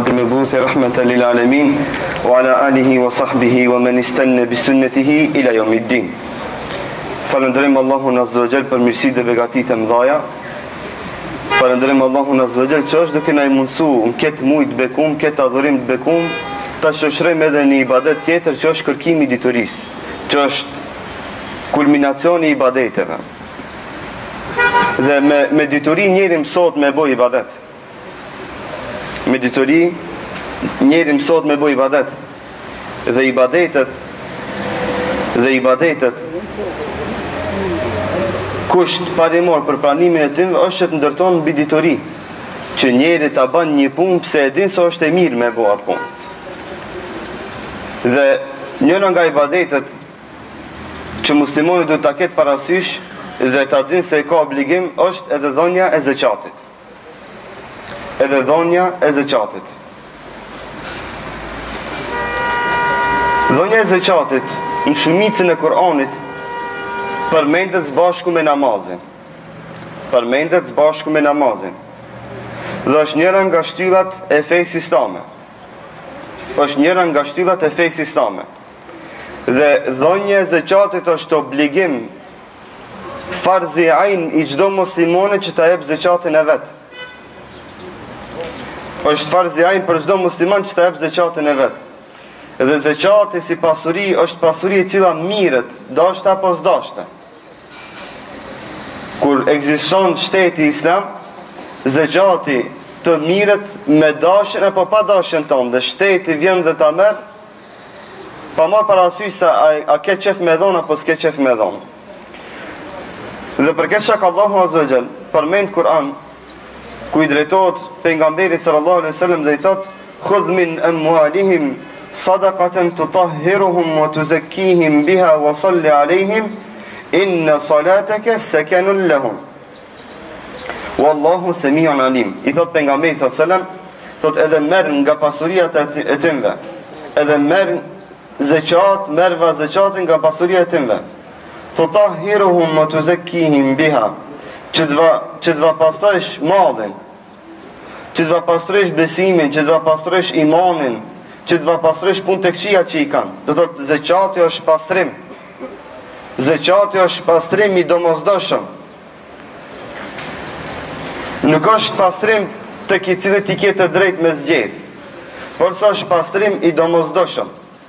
المبعوث رحمة للعالمين وعلى آله وصحبه ومن استنى بسنته إلى يوم الدين. Falënderojmë Allahun Azza wa Jall për mirësitë dhe begatitë e mëdha. Falënderojmë Allahun Azza wa Jall që është duke na mundsuar në këtë muaj të bekum, këtë adhurim të bekum, ta shoqërojmë edhe në ibadet tjetër që është kërkimi i diturisë, që është kulminacioni i ibadeteve. Dhe me dituri njeri mësohet me bëj ibadet. Me dituri njeri mësohet me bëj ibadet. Dhe ibadetet kusht parimor për pranimin e tim është që të ndërton mbi dituri, që njeri ta bën një punë pse e din se është e mirë me bëu atë punë. Dhe njëra nga ibadetet që muslimoni duhet ta ketë parasysh dhe ta din se ka obligim është edhe dhënia e zeqatit. Edhe dhënia e zeqatit. Dhënia e zeqatit në shumicën e Kur'anit përmendet së bashku me namazin. Përmendet së bashku me namazin. Dhe është njëra nga shtyllat e fesë islame. Është njëra nga shtyllat e fesë islame. Dhe dhënia e zeqatit është obligim farzi ain i çdo muslimoni që ta jep zeqatin e vet. Është farzi ain për çdo musliman që ta jep zeqatin e vet. Dhe zeqati si pasuri është pasuri e cila mirët, dashta apo s'dashta. Kur ekziston shteti islam, zeqati të mirët me dashjen apo pa dashjen tonë, dhe shteti vjen dhe ta merr, pa marrë parasysh se a ke qef me dhon apo s'ke qef me dhon. Dhe për këtë shak Allahu Azza wa Jall përmend Kur'an ku i drejtohet pejgamberit sallallahu alaihi wasallam dhe i thot: "Khudh min amwalihim sadaqatan tutahhiruhum wa tuzakkihim biha wa salli alaihim inna salataka sakanun lahum wallahu samiun alim." I thot pejgamberi sallallahu alaihi wasallam, thot edhe merr nga pasuriat e tyre, edhe merr zeqat, merr zeqatin nga pasuria e tyre. Tutahhiruhum wa tuzakkihim biha, që të pastrojsh mallin, që të pastrojsh besimin, që të pastrojsh imanin, që të pastrojsh punë tek këqija që i kanë. Do thot zeqati është pastrim. Zeqati është pastrim i domosdoshëm. Nuk është pastrim tek i cili ti ke të drejtë me zgjedh, por sa është pastrim i domosdoshëm.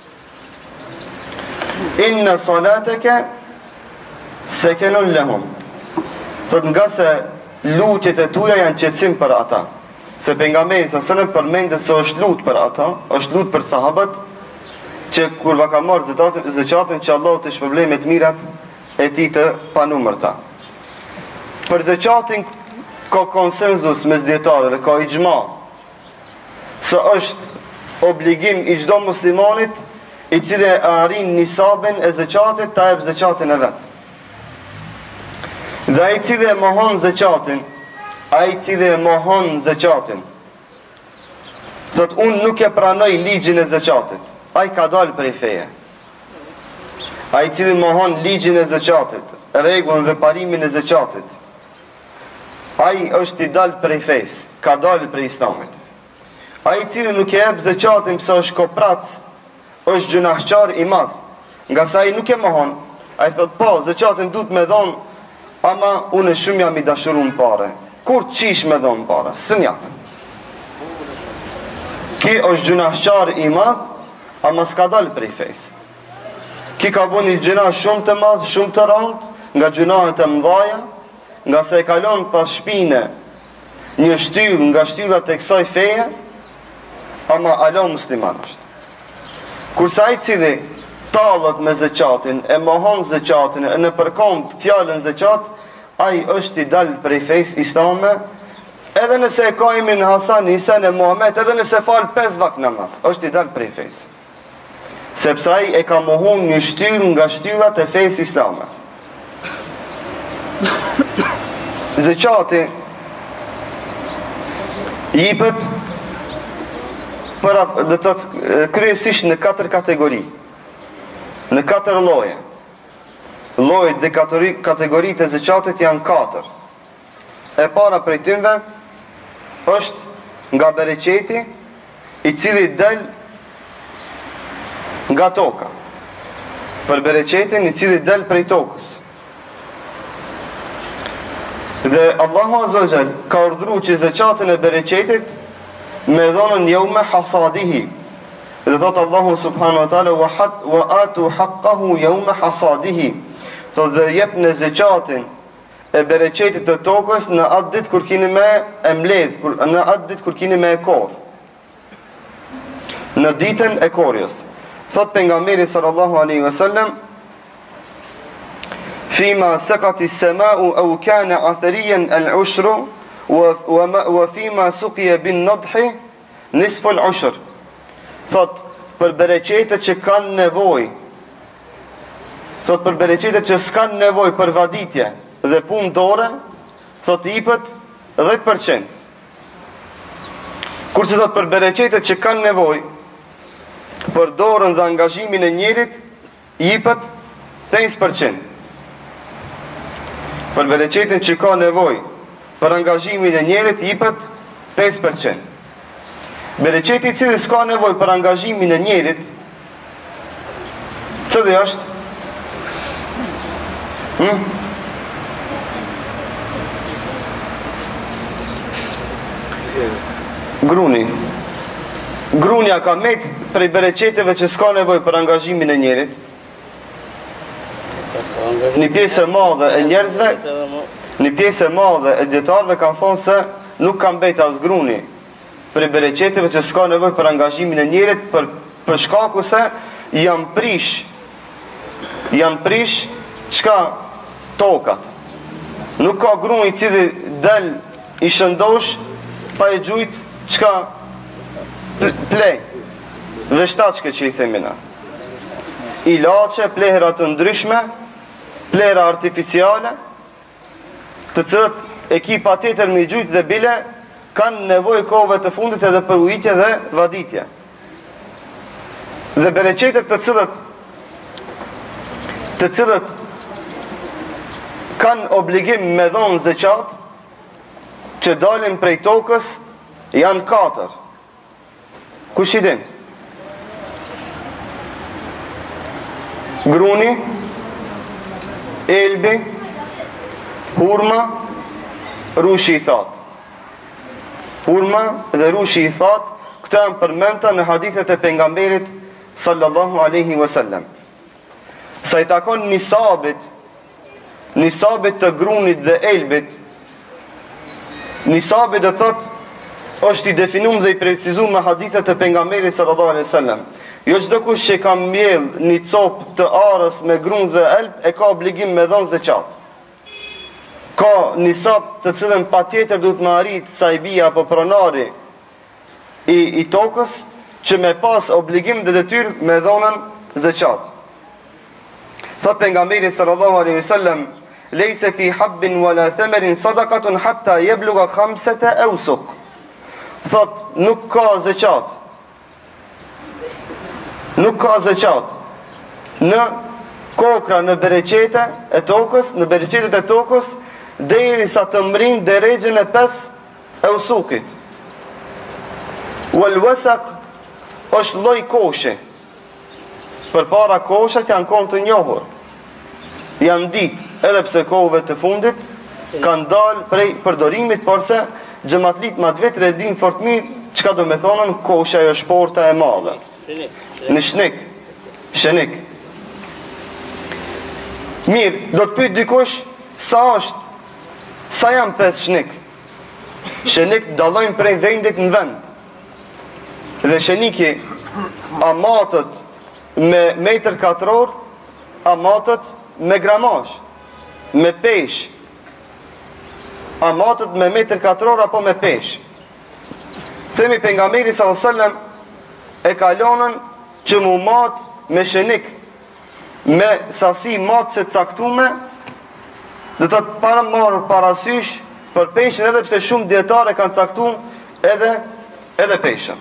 Inna salataka sakanun lahum. Thot nga se lutjet e tuaja janë qetësim për ata. Se pejgamberi sallallahu alajhi wasallam përmendet se është lut për ata, është lut për sahabët që kur va ka marrë zeqatin që Allah të shpërblet me të mirat e tij të panumërta. Për zeqatin ka konsenzus mes dietarëve, ka ixhma se është obligim i çdo muslimanit i cili arrin nisabin e zeqatit ta jep zeqatin e vet. Dhe ai i cili e mohon zeqatin, thot unë nuk e pranoj ligjin e zeqatit, ai ka dalë prej feje. Ai i cili mohon ligjin e zeqatit, rregullën dhe parimin e zeqatit, ai është i dalë prej fesë, ka dalë prej islamit. Ai i cili nuk e jep zeqatin pse është koprac, është gjunahçar i madh, nga sa ai nuk e mohon. Ai thot po, zeqatin duhet me dhon, ama unë shumë jam i dashuruar në pare. Kur qish me dhon pare? S'në jap. Ki është gjunahçar i madh, ama s'ka dalë prej fesë. Ki ka bën një gjuna shumë të madh, shumë të rëndë, nga gjunahet e mëdha, nga se e kalon pas shpine një shtyllë nga shtyllat e kësaj feje, ama alo musliman është. Kurse ai i cili tallet me zeqatin, e mohon zeqatin, e në përkomb fjalën zeqat, ai është i dal prej fesë islame, edhe nëse e ka emrin Hasan, Hisen e Muhammed, edhe nëse fal 5 vakt namaz, është i dal prej fesë. Sepse ai e ka mohon një shtyllë nga shtyllat e fesë islame. Zeqati jipet për dhe të kryesisht në 4 kategori, në 4 lloje. Llojet dhe kategoritë e zeqatit janë 4. E para prej tyre është nga bereqeti, i cili del nga toka, për bereqetin i cili del prej tokës. Dhe Allahu Azza wa Jall ka urdhëruar që zakatin e bereqetit me dhonën yawma hasadihi. Dhe thot Allahu subhanahu wa taala wa atu haqqahu yawma hasadihi. Thot dhe jep në zakatin e bereqetit të tokës në atë ditë kur keni me e mbledh, në atë ditë kur keni me e korr. Në ditën e korrjes. Thot pejgamberi sallallahu alaihi wasallam فيما سقط السماء أو كان عثريا العشر وفيما سقي بالنضح نصف العشر. Thot për bereqetet që kanë nevojë, thot për bereqetet që s'kan nevojë për vaditje dhe punë dore, thot i jepet 10%. Kurse thot për bereqetet që kanë nevojë për dorën dhe angazhimin e njerit, i jepet 5%. Për bereqetin që ka nevojë për angazhimin e njerit, i jepet 5%. Bereqeti i cili s'ka nevojë për angazhimin e njerit, cili është? Gruni. Grunja ka met prej bereqeteve që s'ka nevojë për angazhimin e njerit. Një pjesë e madhe e njerëzve, një pjesë e madhe e dietarëve kanë thonë se nuk ka mbet as gruni prej bereqeteve që s'ka nevojë për angazhimin e njerit, për shkaku se janë prish çka tokat. Nuk ka gruni i cili del i shëndosh pa e gjujt çka plej veshtaçke që i themina, ilaçe, plehra të ndryshme, plehra artificiale, të cilët ekipa tjetër me gjujt dhe bile kanë nevojë kohëve të fundit edhe për ujitje dhe vaditje. Dhe bereqetet të cilët kanë obligim me dhonë zeqat, që dalin prej tokës, janë 4. Kush i din? Gruni, elbi, hurma, rushi i thatë. Hurma dhe rushi i thatë, këta janë përmenta në hadithet e pejgamberit sallallahu alaihi wasallam. Sa i takon nisabit të grunit dhe elbit, nisabit dhe thot është i definum dhe i precizum me hadithet e pejgamberit sallallahu alaihi wasallam. Jo çdo kush që ka mbjell një copë të arës me grun dhe elb e ka obligim me dhënë zeqat. Ka nisab të cilën patjetër duhet të arrit sahibia apo pronari i tokës që me pas obligim dhe detyrë me dhënën zeqat. Thot pejgamberi sallallahu alaihi wasallam: "Leysa fi habbin wala thamarin sadaqatun hatta yablugha 5 awsuq." Thot nuk ka zeqat. Nuk ka zeqat në kokra, në bereqete e tokës, në bereqetet e tokës, derisa të mrin derexhen e 5 awsuqit. Wal wasaq është lloj koshe. Përpara koshat janë kohë të njohur. Janë ditë, edhe pse kohëve të fundit kanë dalë prej përdorimit, por se xhamatlit më të vetë e din fort mirë çka do me thonën kosha e shporta e madhe. Në shenik. Mirë, do të pyet dikush sa janë 5 shenik. Shenik dallojnë prej vendit në vend. Dhe sheniki amatët me metër katror, amatët me gramazh, me pesh. Amatët me metër katror apo me pesh. Themi pejgamberi sallallahu alajhi wasallam e kalonën që mu mat me shenik, me sasi matë se caktume, dhe të para marë parasysh për peshin, edhe pse shumë dietare kanë caktuar edhe peshin.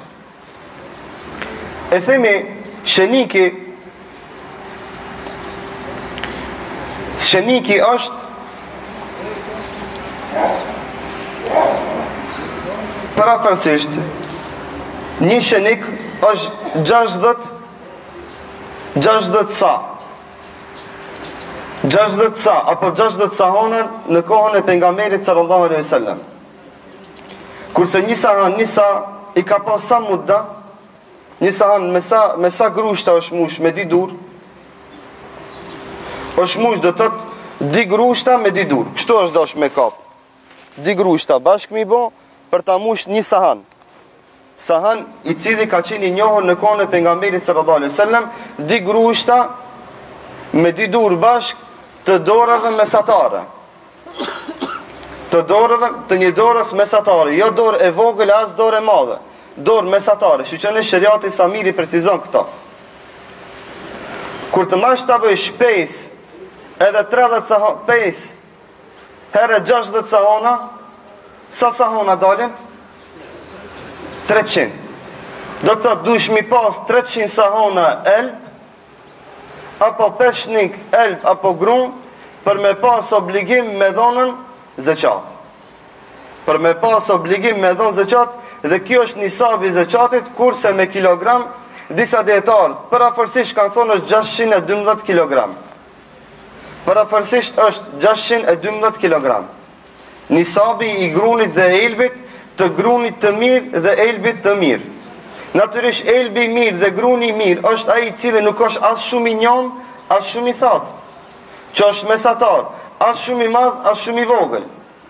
E themi sheniki është parafërsisht Një shenik është 60 sa. 60 sa, apo 60 sahonër në kohën e pejgamberit sallallahu alaihi wasallam. Kurse një sa i ka pas sa mudda, një sahan me sa grushta është mush me di dur, është mush do të thotë di grushta me di dur. Kështu është dosh me kap. Di grushta bashkë mi bo për ta mush një sahan. Sahan i cili ka qenë i njohur në kohën e pejgamberit sallallahu alaihi wasallam, di grushta me di dur bashkë të dorëve mesatare. Të dorëve të një dorës mesatare, jo dorë e vogël as dorë e madhe. Dorë mesatare, që në shariati Samiri precizon këto. Kur të mash ta bëj shpejs edhe 30 sahona, pes herë 60 sahona, sa sahona dalin? 300. Do të thotë dush mi pas 300 sahona elb, apo 5 shnik elb apo grun, për me pas obligim me dhonën zeqat. Për me pas obligim me dhonë zeqat, dhe kjo është nisabi i zeqatit, kurse me kilogram, disa dietarë parafërsisht kanë thonë është 612 kg. Parafërsisht është 612 kg. Nisabi i grunit dhe elbit, të grunit të mirë dhe elbit të mirë. Natyrisht elbi mirë dhe gruni mirë është ai i cili nuk është as shumë i njom, as shumë i thatë, që është mesatar, as shumë i madh, as shumë i vogël.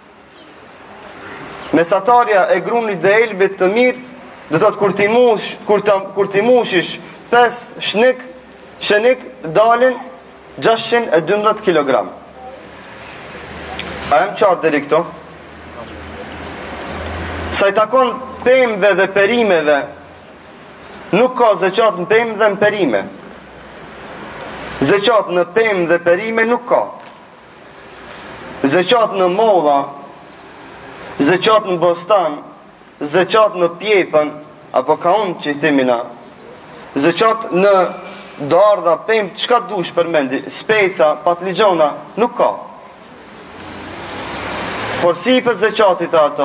Mesatarja e grunit dhe elbit të mirë, do të thotë kur ti mushish 5 shenik dalin 612 kg. A jam qartë deri këto? Sa i takon pemëve dhe perimeve, nuk ka zeqat në pemë dhe në perime. Zeqat në pemë dhe perime nuk ka. Zeqat në molla, zeqat në bostan, zeqat në pjepën, apo ka unë që i themina, zeqat në dardha, pemë, qka dush përmendi, speca, patligjona, nuk ka. Por si i për zeqatit ato,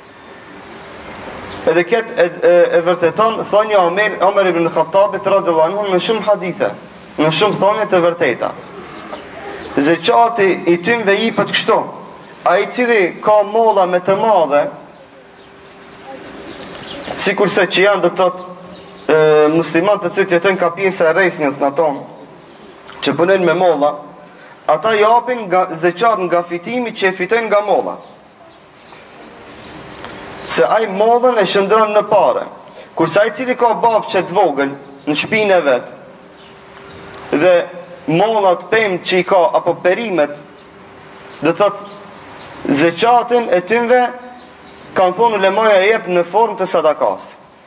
edhe këtë e vërteton, thonja Omer ibn Khattabit radhiyallahu anhu në shumë hadithe, në shumë thonje të vërteta. Zeqati i tymve i për të kështu, a i cili ka molla me të madhe, si kurse që janë do të thotë musliman të cilët jetojnë ka pjesë e resnjës në tonë, që punojnë me molla, ata japin zeqat nga fitimi që e fitojnë nga mollat. Se ai mollën e shëndron në pare. Kurse ai cili ka bafqe të vogël në shtëpinë e vet, dhe mollat pemë që i ka apo perimet, do thotë zeqatin e tymve kanë thonë ulemaja e jep në formë të sadakas.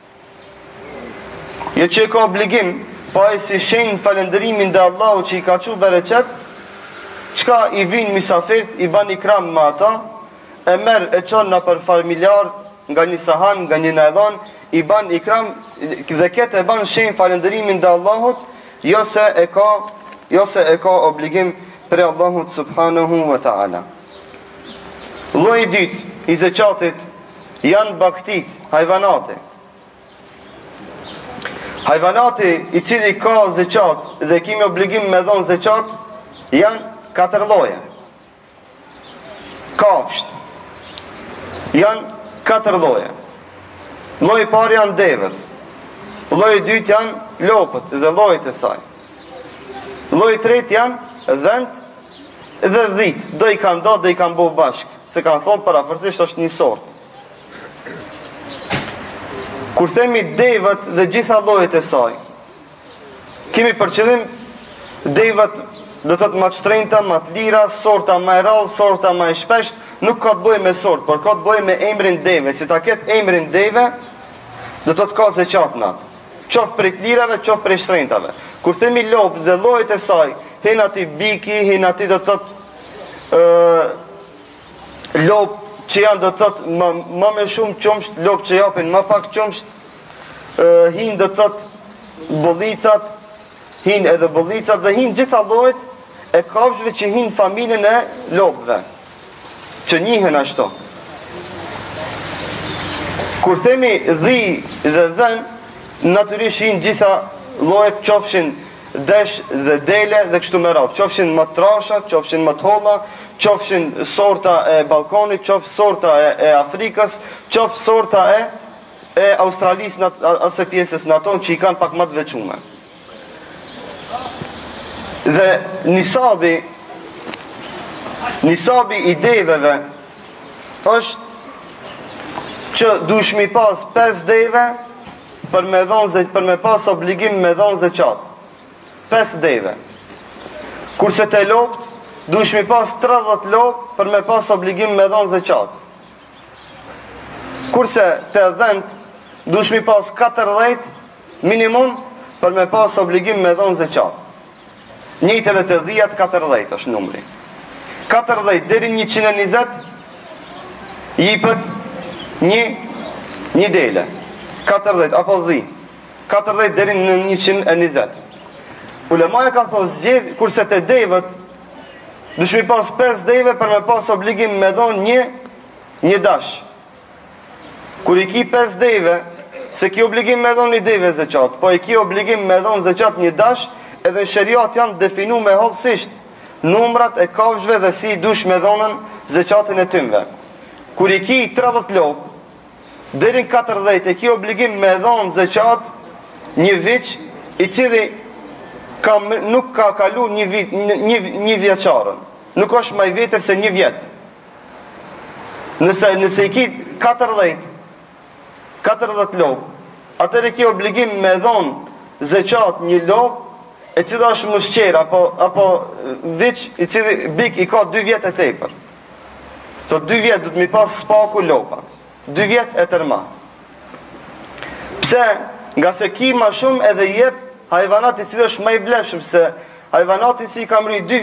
Jo që ka obligim, pa e si shenjë falëndërimin dhe Allahu që i ka qu bereqet, qka i vinë misafirt, i ban ikram me ata, e merë e qonë në për familjar, nga një sahan, nga një najdhan, i ban ikram, dhe ketë e ban shenjë falëndërimin dhe Allahut, jo se e ka obligim për Allahut subhanahu wa ta'ala. Lloji i dytë i zeqatit janë baktit, hajvanate. Hajvanati i cili ka zeqat dhe kemi obligim me dhonë zeqat, janë 4 lloje. Kafsht janë 4 lloje. Lloji i parë janë devët. Lloji i dytë janë lopët dhe llojet e saj. Lloji i tretë janë dhent dhe dhit. Do i kanë do i kanë bo bashk, se kanë thonë parafërsisht është një sort. Kur themi devët dhe gjitha llojet e saj, kemi për qëllim devët do të thotë më të shtrenjta, më të lira, sorta më e rrallë, sorta më e shpesht, nuk ka të bëjë me sort, por ka të bëjë me emrin deve. Si ta ketë emrin deve, do të thotë ka zeqat në atë. Qoftë prej të lirave, qoftë prej shtrenjtave. Kur themi lopë dhe llojet e saj, hen aty biki, hen aty do të thotë lopë që janë do të thotë më me shumë qumsht, lopë që japin më pak qumsht, hin do të thotë bollicat, hin edhe bollicat dhe hin gjitha llojet e kafshëve që hin familjen e lopëve, që njihen ashtu. Kur themi dhi dhe dhen, natyrisht hinë gjitha llojet, qofshin desh dhe dele dhe kështu me radhë, qofshin më trasha, qofshin më të holla, qofshin sorta e Ballkanit, qof sorta e Afrikës, qof sorta e Australisë ose pjesës naton që i kanë pak më të veçuar. Dhe nisabi i deveve është që dush mi pas 5 deve për me pas obligim me dhon zeqat. 5 deve. Kurse te lopt dush mi pas 30 lop për me pas obligim me dhon zeqat. Kurse te dhent dush mi pas 40 minimum për me pas obligim me dhon zeqat. Njëjtë edhe te dhijat 40 është numri. 40 deri 120 jipët një dele. 40 apo 10. 40 deri në 120. Ulemaja ka thonë zgjedh, kurse te devët dush mi pas 5 deve për me pas obligim me dhon një dash. Kur i ki 5 deve, se ki obligim me dhon një deve zeqat, po i ki obligim me dhon zeqat një dash, edhe sheriat janë definu me hollësisht numrat e kafshëve dhe si dush me dhonën zeqatin e tymve. Kur i ki 30 lop, deri në 40 e ki obligim me dhonë zeqat një vit i cili nuk ka kalu një vjeqarën. Nuk është maj vjetër se një vjet. Nëse i ki 40 lop, atër e ki obligim me dhonë zeqat një lop, e cila është mëshqer, apo vit i cili bik i ka 2 vjet e tepër. So 2 vjet du të mi pas spaku lopa. 2 vjet e tërma. Pse? Nga se ki ma shumë edhe jep hajvanat i cilë është ma i blefshëm, se hajvanat i si kam rri 2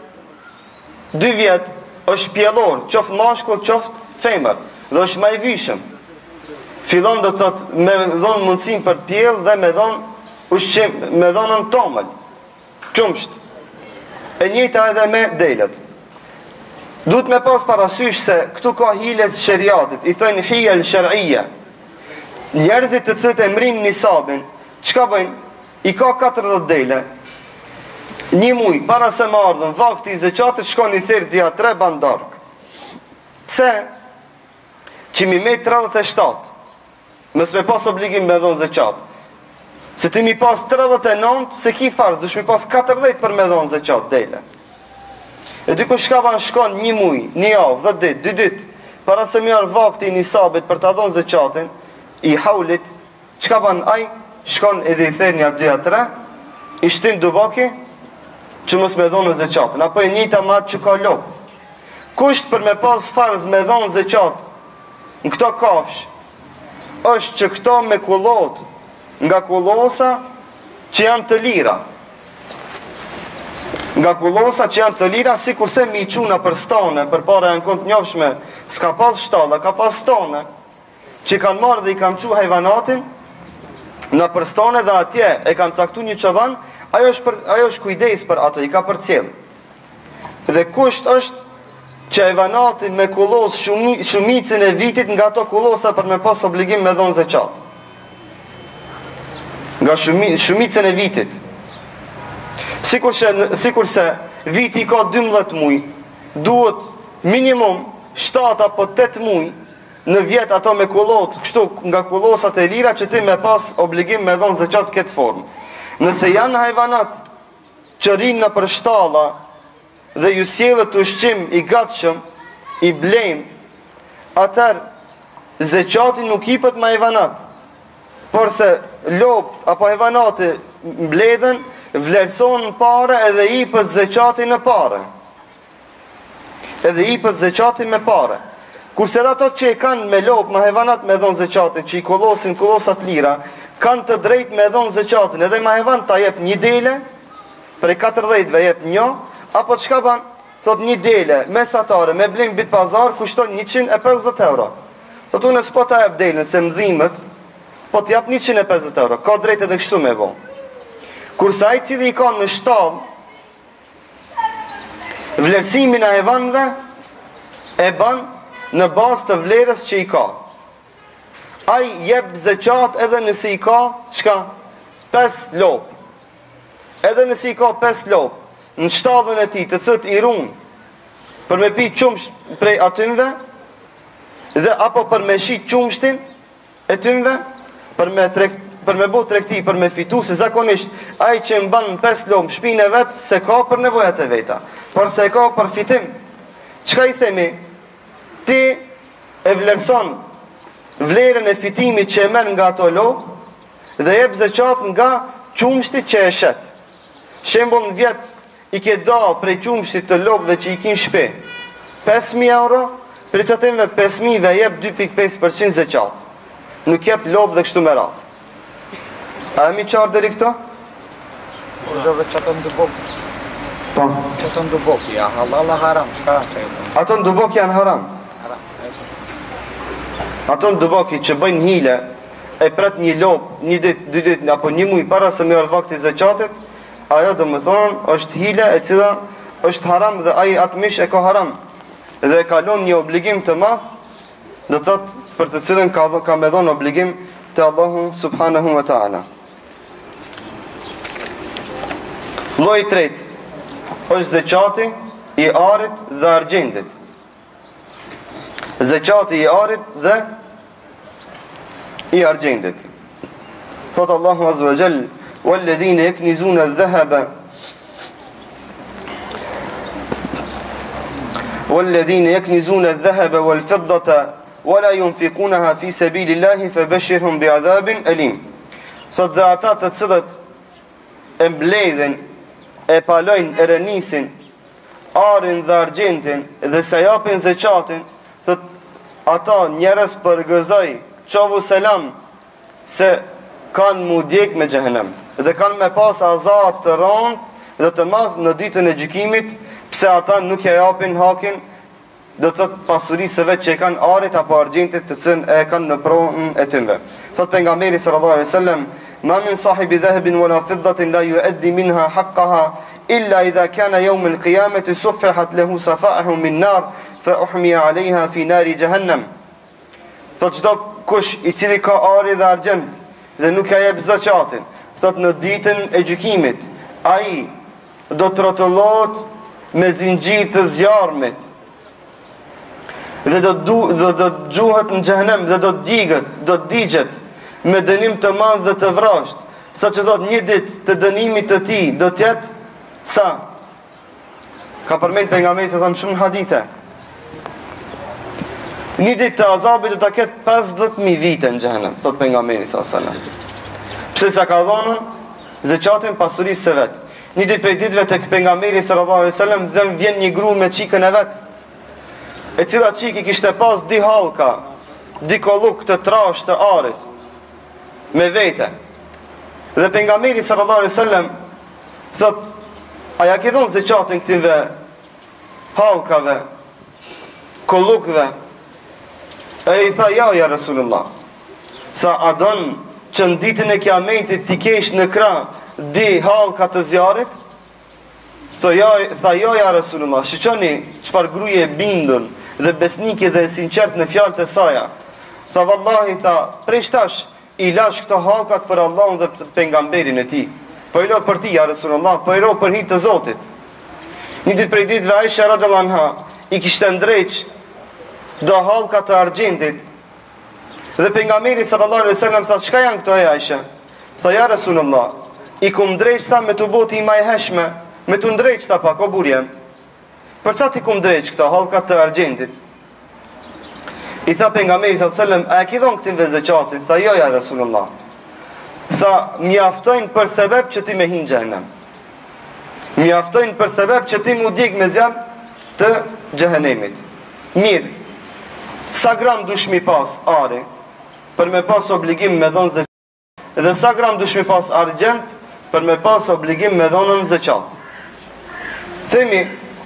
vjet është pjellor, qoftë mashkull, qoftë femër, dhe është ma i vishëm. Filon do të thotë me dhonë mundësim për pjell dhe me dhonën tomël, qumsht. E njëjta edhe me delet. Duhet me pas parasysh se këtu ka hilet sheriatit, i thënë hijel shërije. Njerëzit të cilët e mrin nisabin, çka bëjnë? I ka 40 dele. Një muj, para se më ardhën, vakti i zeqatit shkon i thirr 2-3 bandark. Pse? Që mi me 37, mës me pas obligim me dhon zeqat. Se ti mi pas 39, se ki farz, dush mi pas 40 për me dhon zeqat dele. E dy ku shkaban shkon një muj, një javë, 10 ditë, 2 ditë, para se mjarë vakti i nisabit për të dhonë zeqatin, i haulit, shkaban aj, shkon edhe i therë 2-3, i shtin dubaki, që mos me dhonë zeqatin, apo e njëta matë që ka lopë. Kusht për me pas farz me dhonë zeqat, në këto kafsh, është që këto me kullot, nga kullosa që janë të lira. Nga kullosa që janë të lira, si kurse mi quna për stone, për para janë kont njofshme, s'ka pas shtalla, ka pas stone, që kanë marrë dhe i kanë qu hajvanatin, në për stone dhe atje e kanë caktu një qavan, ajo është kujdes për ato, i ka për cilë. Dhe kusht është që hajvanatin me kullos shumicin e vitit nga to kullosa për me pas obligim me dhonë zeqat. Nga shumicin e vitit. Sikur se viti ka 12 muj, duhet minimum 7 apo 8 muj në vjet ato me kullot, kështu nga kullosat e lira që ti me pas obligim me dhonë zeqat këtë formë. Nëse janë hajvanat që rinë në për shtalla dhe ju sjellët ushqim i gatshëm, i blejmë, atër zeqati nuk hipet me hajvanat, por se lopt apo hajvanati mbledhen, vlerëson në pare edhe i pët zeqati në pare. Edhe i pët zeqati me pare. Kurse dhe ato që i kanë me lop, me hevanat me dhonë zeqatin, që i kollosin kollosat lira, kanë të drejt me dhonë zeqatin, edhe me hevan ta jep një dele, prej 40-ve jep një, apo të shka ban, thot një dele, mesatare, me blim bit pazar, kushton 150 euro. Thot unë s'po ta jep delen, se mdhimët, po të jap 150 euro, ka drejt edhe kështu me bo. Kurse ai cili i ka në shtall, vlerësimin e hevanve e ban në bazë të vlerës që i ka. ai jep zeqat edhe nëse i ka çka 5 lop. Edhe nëse i ka 5 lop në shtadhën e tij, të cilët i ruan për me pi qumsht prej atymve, dhe apo për me shi qumshtin e tymve, për me bo tregti, për me fitu, se zakonisht ai që mban 5 lop shpinë e vet se ka për nevojat e veta, por se ka për fitim. Çka i themi? Ti e vlerëson vlerën e fitimit që e merr nga ato lop dhe jep zeqat nga qumshti që e shet. Shembull, në vjet i ke da prej qumshtit të lopëve që i kin shpe 5.000 euro, për që atimve 5.000 dhe jep 2.5% zeqat. Nuk jep lopë dhe kështu me radhë. A e mi qarë deri këto? Gjove që ato në dubok. Po. Që ato në dubok, ja, halal haram, shka që e të? Ato në dubok janë haram. Ato në dubok që bëjnë hile, e pret një lopë, një dit, 2 dit, apo një muj para se me orë vakti zeqatit, ajo do më thonë është hile e cila është haram dhe aji atë mish e ka haram. Dhe e kalon një obligim të madh, do të thotë për të cilën ka me dhënë obligim te Allahu subhanahu wa taala. Lloji i tretë është zeqati i arit dhe argjendit. Zeqati i arit dhe i argjendit. Thot Allahu azza wa jall: "Walladhina yaknizuna adh-dhahaba والذين يكنزون الذهب والفضة ولا ينفقونها في سبيل الله فبشرهم بعذاب أليم." Sot dhe ata të cilët e mbledhin, e palojnë, e rënisin arin dhe argjentin dhe se japin zeqatin, thot ata njerëz përgëzoj, qovu selam, se kanë mu djek me xhehenem dhe kanë me pas azab të rënd dhe të madh në ditën e gjykimit, pse ata nuk ja japin hakin, do të thotë pasurisë vetë që e kanë arit apo argjentit të cilën e kanë në pronën e tyre. Thot pejgamberi sallallahu alaihi wasallam: "Ma min sahibi dhahabin wala fiddatin la yu'addi minha haqqaha illa idha kana yawm al-qiyamati suffihat lahu safa'uhu min nar fa uhmiya 'alayha fi nari jahannam." Thot çdo kush i cili ka ari dhe argjent dhe nuk ja jep zakatin, thot në ditën e gjykimit, ai do të rrotullohet me zinxhir të zjarmit dhe do gjuhet në xhehenem dhe do digjet me dënim të madh dhe të vrasht, sa që thot një ditë të dënimit të tij do të jetë sa? Ka përmend pejgamberi sa tham shumë hadithe. Një ditë të azabit do ta ketë 50.000 vite në xhehenem, thot pejgamberi sallallahu alajhi wasallam. Pse sa ka dhënë zeqatin pasurisë së vet. Një ditë prej ditëve tek pejgamberi sallallahu alajhi wasallam vjen një grua me çikën e vet, e cila çiki kishte pas di hallka, di kolluk të trash të arit me vete. Dhe pejgamberi sallallahu alajhi wasallam thot: "A ja ke dhënë zeqatin këtyre hallkave, kollukve?" E i tha: "Ja Rasulullah." Sa a don që në ditën e kiametit ti kesh në krah di hallka të zjarit? Tha ja Rasulullah. Shiqoni çfarë gruaje e bindur dhe besnike dhe sinqert në fjalët e saja. Tha: "Wallahi, tha, prej tash i lash këto hallkat për Allahun dhe për pejgamberin e tij. Po i lo për ti ja Rasulullah, po i lo për hir të Zotit." Një ditë prej ditëve Aisha radhiyallahu anha i kishte ndreq do hallka të argjentit. Dhe pejgamberi sallallahu alaihi wasallam tha: "Çka janë këto Aisha?" Tha: "Ja Rasulullah, i kum drejt sa me të boti i majheshme, me të ndrejt sa pak o burjem." "Për çfarë ti kum drejt këto hallka të argjentit?" I tha pejgamberi sallallahu alaihi wasallam: "A e ke dhënë këtin zeqatin?" Tha: "Jo ja Rasulullah." Tha: "Mjaftojnë për sebeb që ti me hin xhehenem. Mjaftojnë për sebeb që ti mu dik me zjarr të xhehenemit." Mirë, sa gram dush mi pas ari për me pas obligim me dhënë zeqat, dhe sa gram dush mi pas argjent për me pas obligim me dhënën zeqat? Themi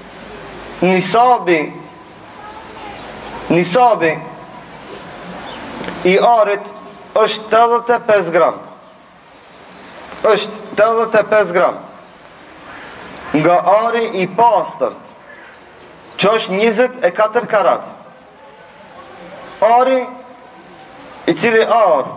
nisabi i arit është 85 gram. Është 85 gram. Nga ari i pastërt, që është 24 karat. Ari i cili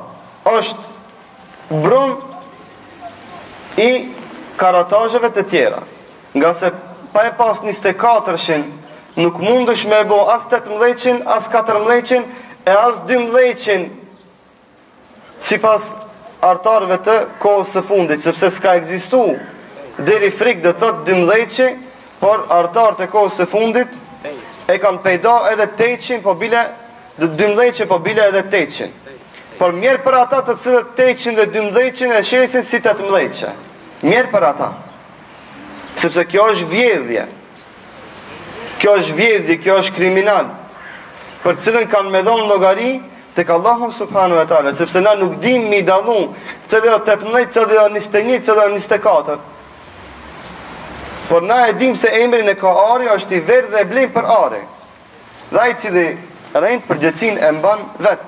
është brum i karatajeve të tjera. Nga se pa e pas 24-shin nuk mundesh me bo as 18-shin, as 14-shin e as 12-shin si pas artarëve të kohës së fundit, sepse s'ka ekzistu deri frikë dhe të 12-shi, por artarët e kohës së fundit e kanë pejda edhe 8-shin, po bile 12-shi, po bile edhe 8-shin. Por mjerë për ata të cilët 8-shin dhe 12-shin e shesin si 18-shi. Mjerë për ata. Sepse kjo është vjedhje. Kjo është vjedhje, kjo është kriminal. Për cilën kanë me dhonë llogari tek Allahu subhanahu wa taala, sepse na nuk dim mi dallu çdo 18, çdo 21, çdo 24. Por na e dim se emrin e ka ari është i verdh dhe e blen për ari. Dhe ai cili rend përgjegjësinë e mban vet.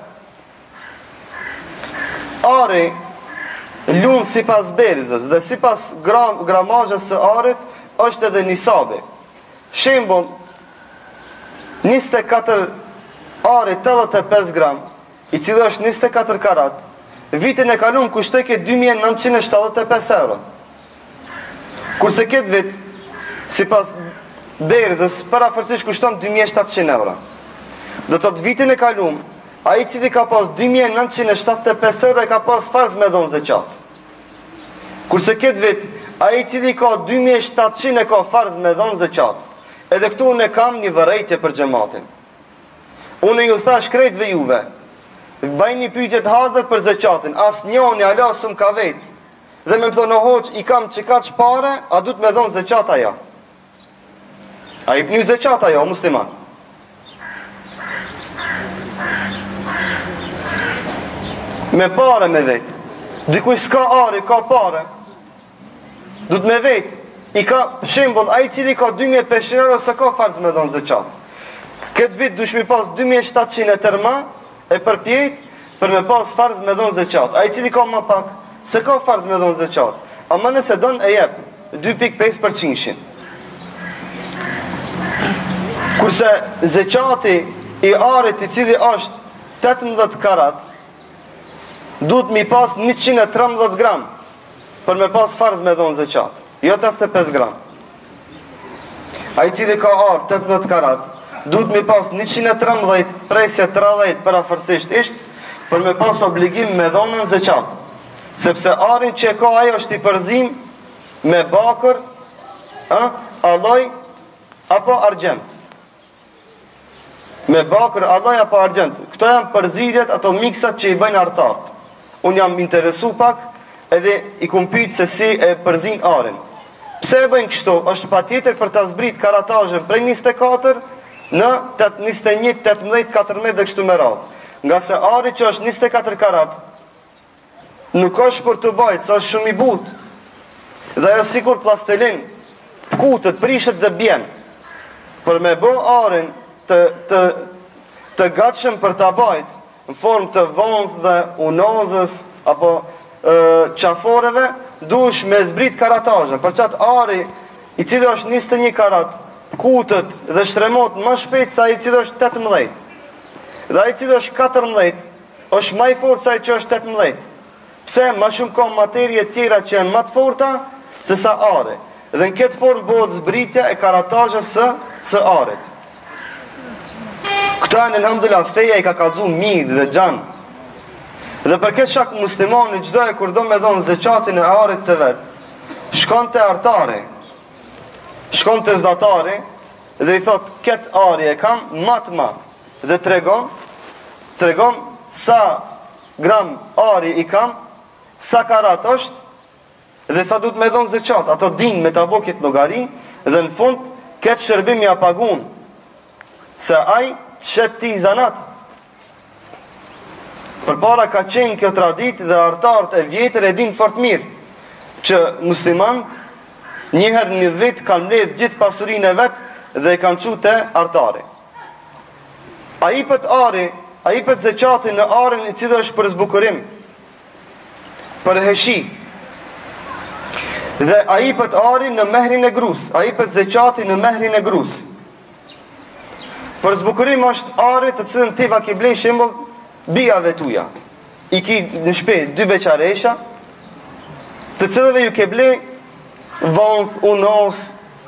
Ari lun sipas berzës dhe sipas gramazhës së arit është edhe nisabi. Shembull, 24 ari 85 gram, i cili është 24 karat, vitin e kalum kushtoi ke 2975 euro. Kurse këtë vit, sipas berzës, parafërsisht kushton 2700 euro. Do të thotë vitin e kalum, ai cili ka pas 2975 euro e ka pas farz me dhon zeqat. Kurse këtë vit, ai cili ka 2700 e ka farz me dhon zeqat. Edhe këtu unë kam një vërejtje për xhamatin. Unë ju thash krejtve juve, bëjni pyetje të hazër për zeqatin, asnjëri ala s'm ka vet. Dhe më thonë hoç, i kam çikaç pare, a du të më dhon zeqat ajo? A i pënyu zeqat ajo, musliman? Me pare me vet. Dikuj s'ka ari, ka pare. Du të me vet. I ka, shembull, ai cili ka 2500 euro se ka farz me dhon zeqat. Këtë vit dush mi pas 2700 e tërma e përpjet për me pas farz me dhon zeqat. Ai cili ka më pak se ka farz me dhon zeqat. Ama nëse don e jep 2.5%. Kurse zeqati i arit i cili është 18 karat, duhet mi pas 113 gram për me pas farz me dhon zeqat. Jo 85 gram. Ai cili ka ar 18 karat, duhet mi pas 113 presje 30 parafërsisht isht për me pas obligim me dhonën zeqat. Sepse arin që e ka ajo është i përzim me bakër, alloj apo argjent. Me bakër, alloj apo argjent. Këto janë përzidjet, ato miksat që i bëjnë artartë. Unë jam interesu pak edhe i kum pyet se si e përzin arin. Pse e bëjnë kështu? Është patjetër për ta zbrit karatajën prej 24 në 21, 18, 14 dhe kështu me radhë. Nga se ari që është 24 karat nuk është për të bajt, se është shumë i butë. Dhe ajo sikur plastelin, kutët, prishet dhe bjen. Për me bë arin të gatshëm për ta bajt, në formë të vonth dhe unozës apo qaforeve, dush me zbrit karatajën. Për qatë ari i cili është 21 karat, kutët dhe shtremot më shpejt sa i cili është 18. Dhe i cili është 14 është më i fortë sa i që është 18. Pse më shumë ka materje tjera që janë më të forta se sa ari. Dhe në këtë formë bëhet zbritja e karatajës së arit. Këta në alhamdulillah feja i ka kallzu mirë dhe gjanë. Dhe për këtë shak muslimani çdo e kur do me dhonë zeqatin e arit të vet, shkon te artari, shkon te zdatari dhe i thot këtë ari e kam ma dhe tregon sa gram ari i kam, sa karat është dhe sa du të me dhonë zeqat. Ato din me ta bo këtë llogari dhe në fund këtë shërbim ja pagun se ai qëtë ti zanat. Përpara ka qenë kjo tradit dhe artarët e vjetër e din fort mirë që muslimant njëherë një vit kanë mbledh gjithë pasurinë e vet dhe e kanë çu te artari. Ai pët ari, ai pët zeqati në arin i cili është për zbukurim, për heshi. Dhe ai pët ari në mehrin e grus, ai pët zeqati në mehrin e grus. Për zbukurim është ari të cilën ti va ki blej shembull bijave tuja. I ki në shtëpi 2 beqaresha, të cilëve ju ke ble vonth, unos,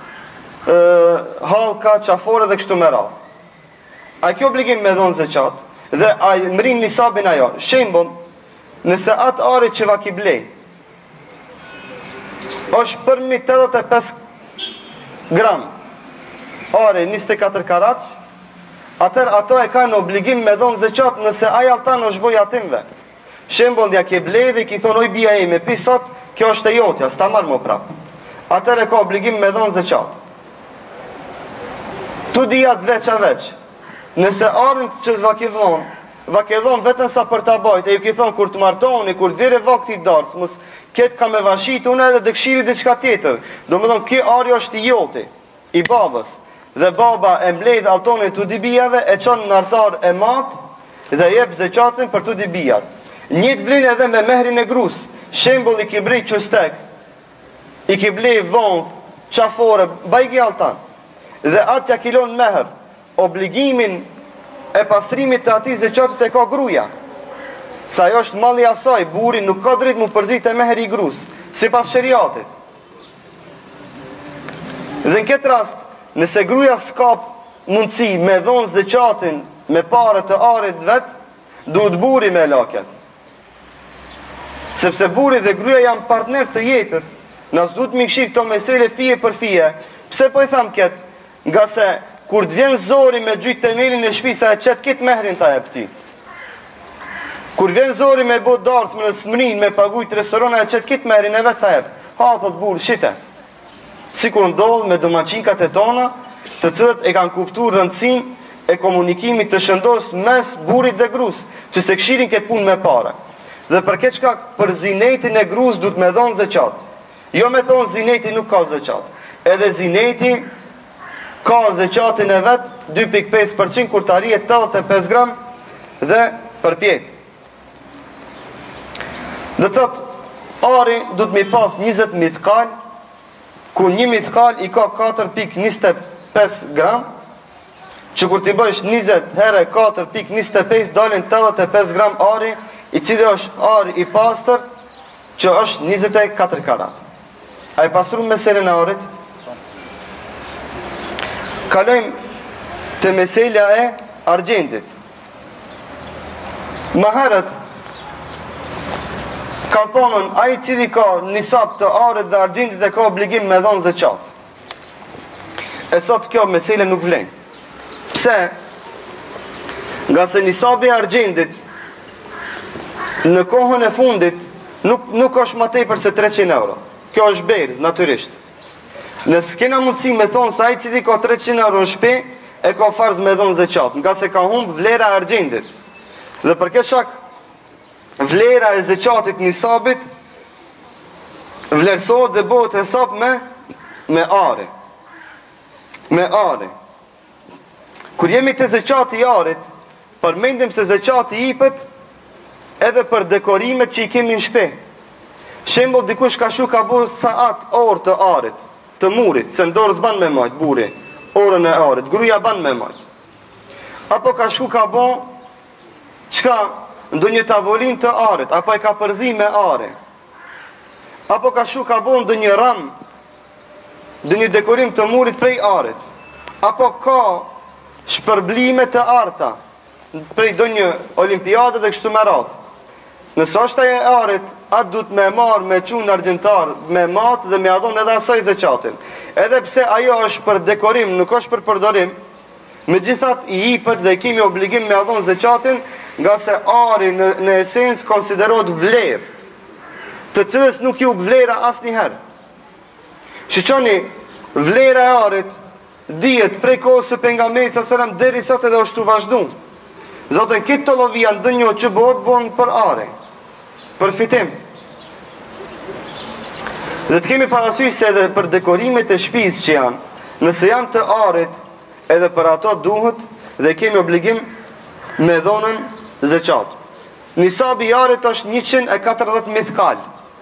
hallka, qafore dhe kështu me radhë. A kjo obligim me dhonë zeqat, dhe a mërin nisabin ajo. Shembon, nëse atë are që va ki ble, është përmi 85 gram, are 24 karat, atër ato e ka në obligim me dhonë zeqat nëse aja ta në shboj atimve. Shembol dhja ke ble dhe ki thonë oj bia e me pisot, kjo është e jotja, s'ta marrë më prapë. Atër e ka obligim me dhonë zeqat. Tu dijat veç a veç. Nëse arën që va ke dhonë vetën sa për ta bajt, e ju ki thonë kur të martoni, kur të vire vakti darës, mos ketë ka me vashit unë edhe dëkshiri dhe qka tjetër. Do me thonë, kjo arjo është i joti, i babës. Dhe baba e mblejt altonin të dibijave, e qonë në artar e matë dhe jep zeqatin për të dibijat. Njët vlin edhe me mehrin e grus. Shembol i ki brej qustek, i ki blej vonth, qafore, bajgi altan. Dhe atja kilon meher. Obligimin e pastrimit të ati zeqatit e ka gruja. Sa jo është malli asaj, buri nuk ka drejt mu përzit e mehri i grus, si pas shëriatit. Dhe në këtë rast, nëse gruja s'kap mundësi me dhonë zeqatin me pare të arit vet, duhet buri me lakjet. Sepse buri dhe gruja janë partner të jetës, nësë duhet mi këshirë këto mesele fije për fije. Pse po i thamë këtë? Nga se kur të vjen zori me gjyjtë temelin e shpisa e qëtë kitë mehrin ta e pëti. Kur vjen zori me bo darës me në smrin, me pagujt restoran e qëtë kitë mehrin e vetë ta e pëti. Ha, thot burë, shite. Si kur ndodhë me domaçinkat e tona, të cilët e kanë kuptu rëndësin e komunikimit të shëndos mes burit dhe grus, që se këshirin këtë punë me pare. Dhe për këtë shka për zinetin e grus du të me dhonë zeqat. Jo me thonë zineti nuk ka zeqat. Edhe zineti ka zeqatin e vetë 2.5% kur të arrije 85 gram dhe për pjetë. Dhe të thotë, ari du të mi pas 20 mithkal, ku një mithkal i ka 4.25 gram, që kur t'i bëjsh 20 herë 4.25 dalin 85 gram ari, i cili është ari i pastër, që është 24 karat. A i pastru meselën e arit? Kalojmë të meselja e argjendit. Më herët, ka thonën, a i cili ka nisab të arit dhe argjendit e ka obligim me dhonë zeqat. E sot kjo mesele nuk vlen. Pse? Nga se nisabi argjendit në kohën e fundit nuk është më tepër se 300 euro. Kjo është berz, natyrisht. Nësë kena mundësi me thonë sa i cili ka 300 euro në shpe, e ka farz me dhonë zeqat, nga se ka humbë vlera argjendit. Dhe për këtë shak, vlera e zeqatit nisabit vlerësohet dhe bëhet hesab me are. Me are. Kur jemi të zeqati i arit, përmendim se zeqati i ipët edhe për dekorimet që i kemi në shpe. Shembol dikush ka shu ka bo saat orë të arit, të murit, se ndorë s'ban me majtë, buri, orën e arit, gruja ban me majtë. Apo ka shu ka bo, qka, ndo një tavolin të arit, apo e ka përzi me are. Apo ka shu ka bo ndo një ram, ndo një dekorim të murit prej arit. Apo ka shpërblime të arta, prej do një olimpiade dhe kështu me radhë. Nësë është e arit, atë du të me marë me qunë argjentar, me matë dhe me adhon edhe asaj zeqatin. Edhe pse ajo është për dekorim, nuk është për përdorim, me gjithat i ipët dhe kemi obligim me adhon zeqatin, nga se ari në esencë konsiderot vlerë, të cilës nuk ju vlera asë njëherë. Shqoni, vlera e arit, dijet prej kohës së pejgamberit sa sëram deri sot edhe është të vazhdu. Zotën kitë të lovia në dënjo që bënë për are, për fitim. Dhe të kemi parasysh se edhe për dekorimet e shtëpisë që janë, nëse janë të arit, edhe për ato duhet dhe kemi obligim me dhonën zeqat. Nisabi i arit është 140 mithkal.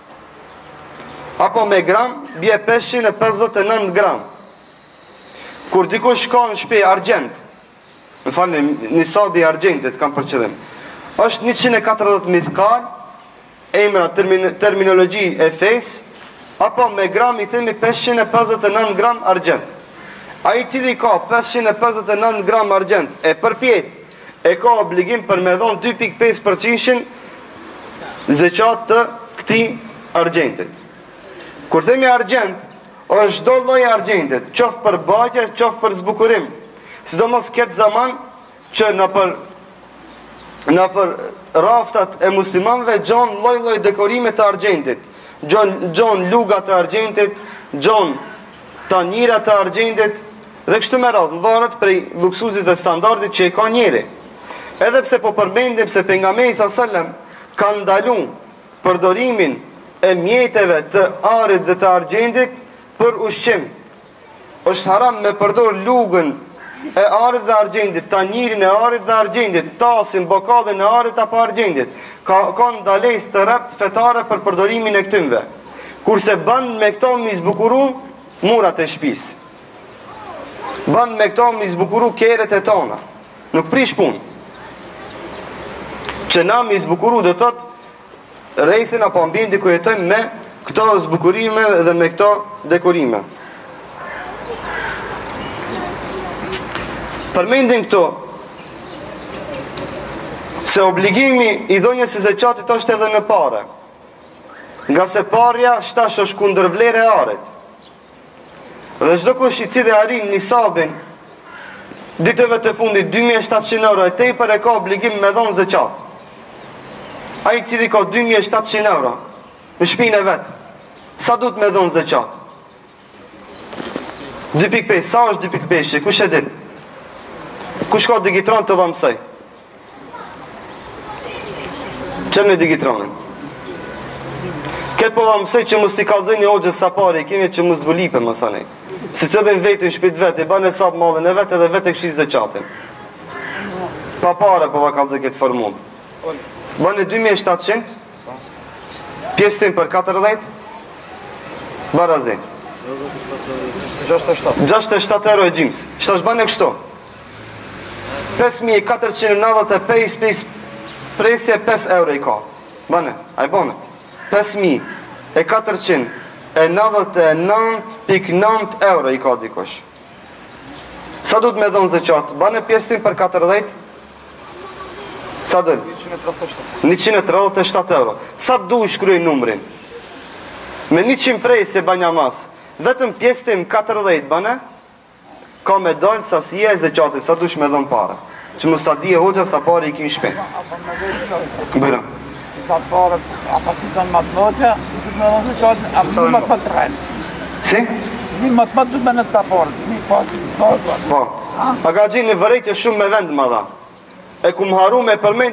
Apo me gram, bje 559 gram. Kur dikush ka në shtëpi argjend, më falni, nisabi i argjendit kam për qëllim. është 140 mithkal, emra terminologji e fesë, apo me gram i themi 559 gram argjent. Ai cili ka 559 gram argjent e përpjet, e ka obligim për me dhon 2.5% zeqat të këtij argjentit. Kur themi argjent, është çdo lloj argjentit, qoftë për bagje, qoftë për zbukurim. Sidomos këtë zaman që në për raftat e muslimanëve gjon lloj dekorime të argjentit. Gjon luga të argjentit, gjon tanjira të argjentit, dhe kështu me radhë, varet prej luksuzit dhe standardit që e ka njeri. Edhe pse po përmendim se pejgamberi sallallahu ka ndalu përdorimin e mjeteve të arit dhe të argjentit për ushqim. Është haram me përdor lugën e arit dhe argjentit, tanjirin e arit dhe argjentit, tasin, bokallin e arit apo argjentit. Ka ndalesë të rrept fetare për përdorimin e këtymve. Kurse bën me këto mi zbukuru murat e shtëpisë. Bën me këto mi zbukuru kerret e tona. Nuk prish punë. Që na mi zbukuru do thotë rrethin apo ambientin ku jetojmë me këto zbukurime dhe me këto dekorime. Përmendim këto se obligimi i dhënies së zeqatit është edhe në parë. Nga se parja shtash është kundër vlerë e arit. Dhe çdo kush i cili arrin nisabin ditëve të fundit 2700 euro e tepër e ka obligim me dhënë zeqat. Ai i cili ka 2700 euro në shtëpinë e vet, sa duhet me dhënë zeqat? 2.5, sa është 2.5? Kush e din? Kush ka digitron të vëmsoj? Qërë në digitronin? Këtë po vëmsoj që mos t'i kalzoj një ogjës sa pare, i keni që mos t'vulipe më sanej. Si që dhe në vetin shpit vetë, i banë e sapë madhen e vetë edhe vetë e kështi zeqatin. Pa pare po va kalzoj këtë formul. Banë e 2700, pjesë tim për 40, barazi. 67 euro e gjimës. Shtash banë e kështu. 5495 presje 5 euro i ka. Bane, a i bane. 5499.9 euro i ka dikosh. Sa du të me dhonë zeqat? Bane pjesën për 40? Sa dëllë? 137 euro. Sa du i shkryj numrin? Me 100 presje banja mas. Vetëm pjesën 40 bane, ka me dollë sasie e zeqatit. Sa du shme dhonë para? Që mos ta di e hoxha sa pare i kinë shpe. Bëra. Sa pare, apo si të në matë noqja, du të me në zeqatin, apo një matë matë të rejnë. Si? Një matë matë du me në të pare, një pare. Po. A ka gjinë në vërejtje shumë me vend më dha. E ku më haru me përmend,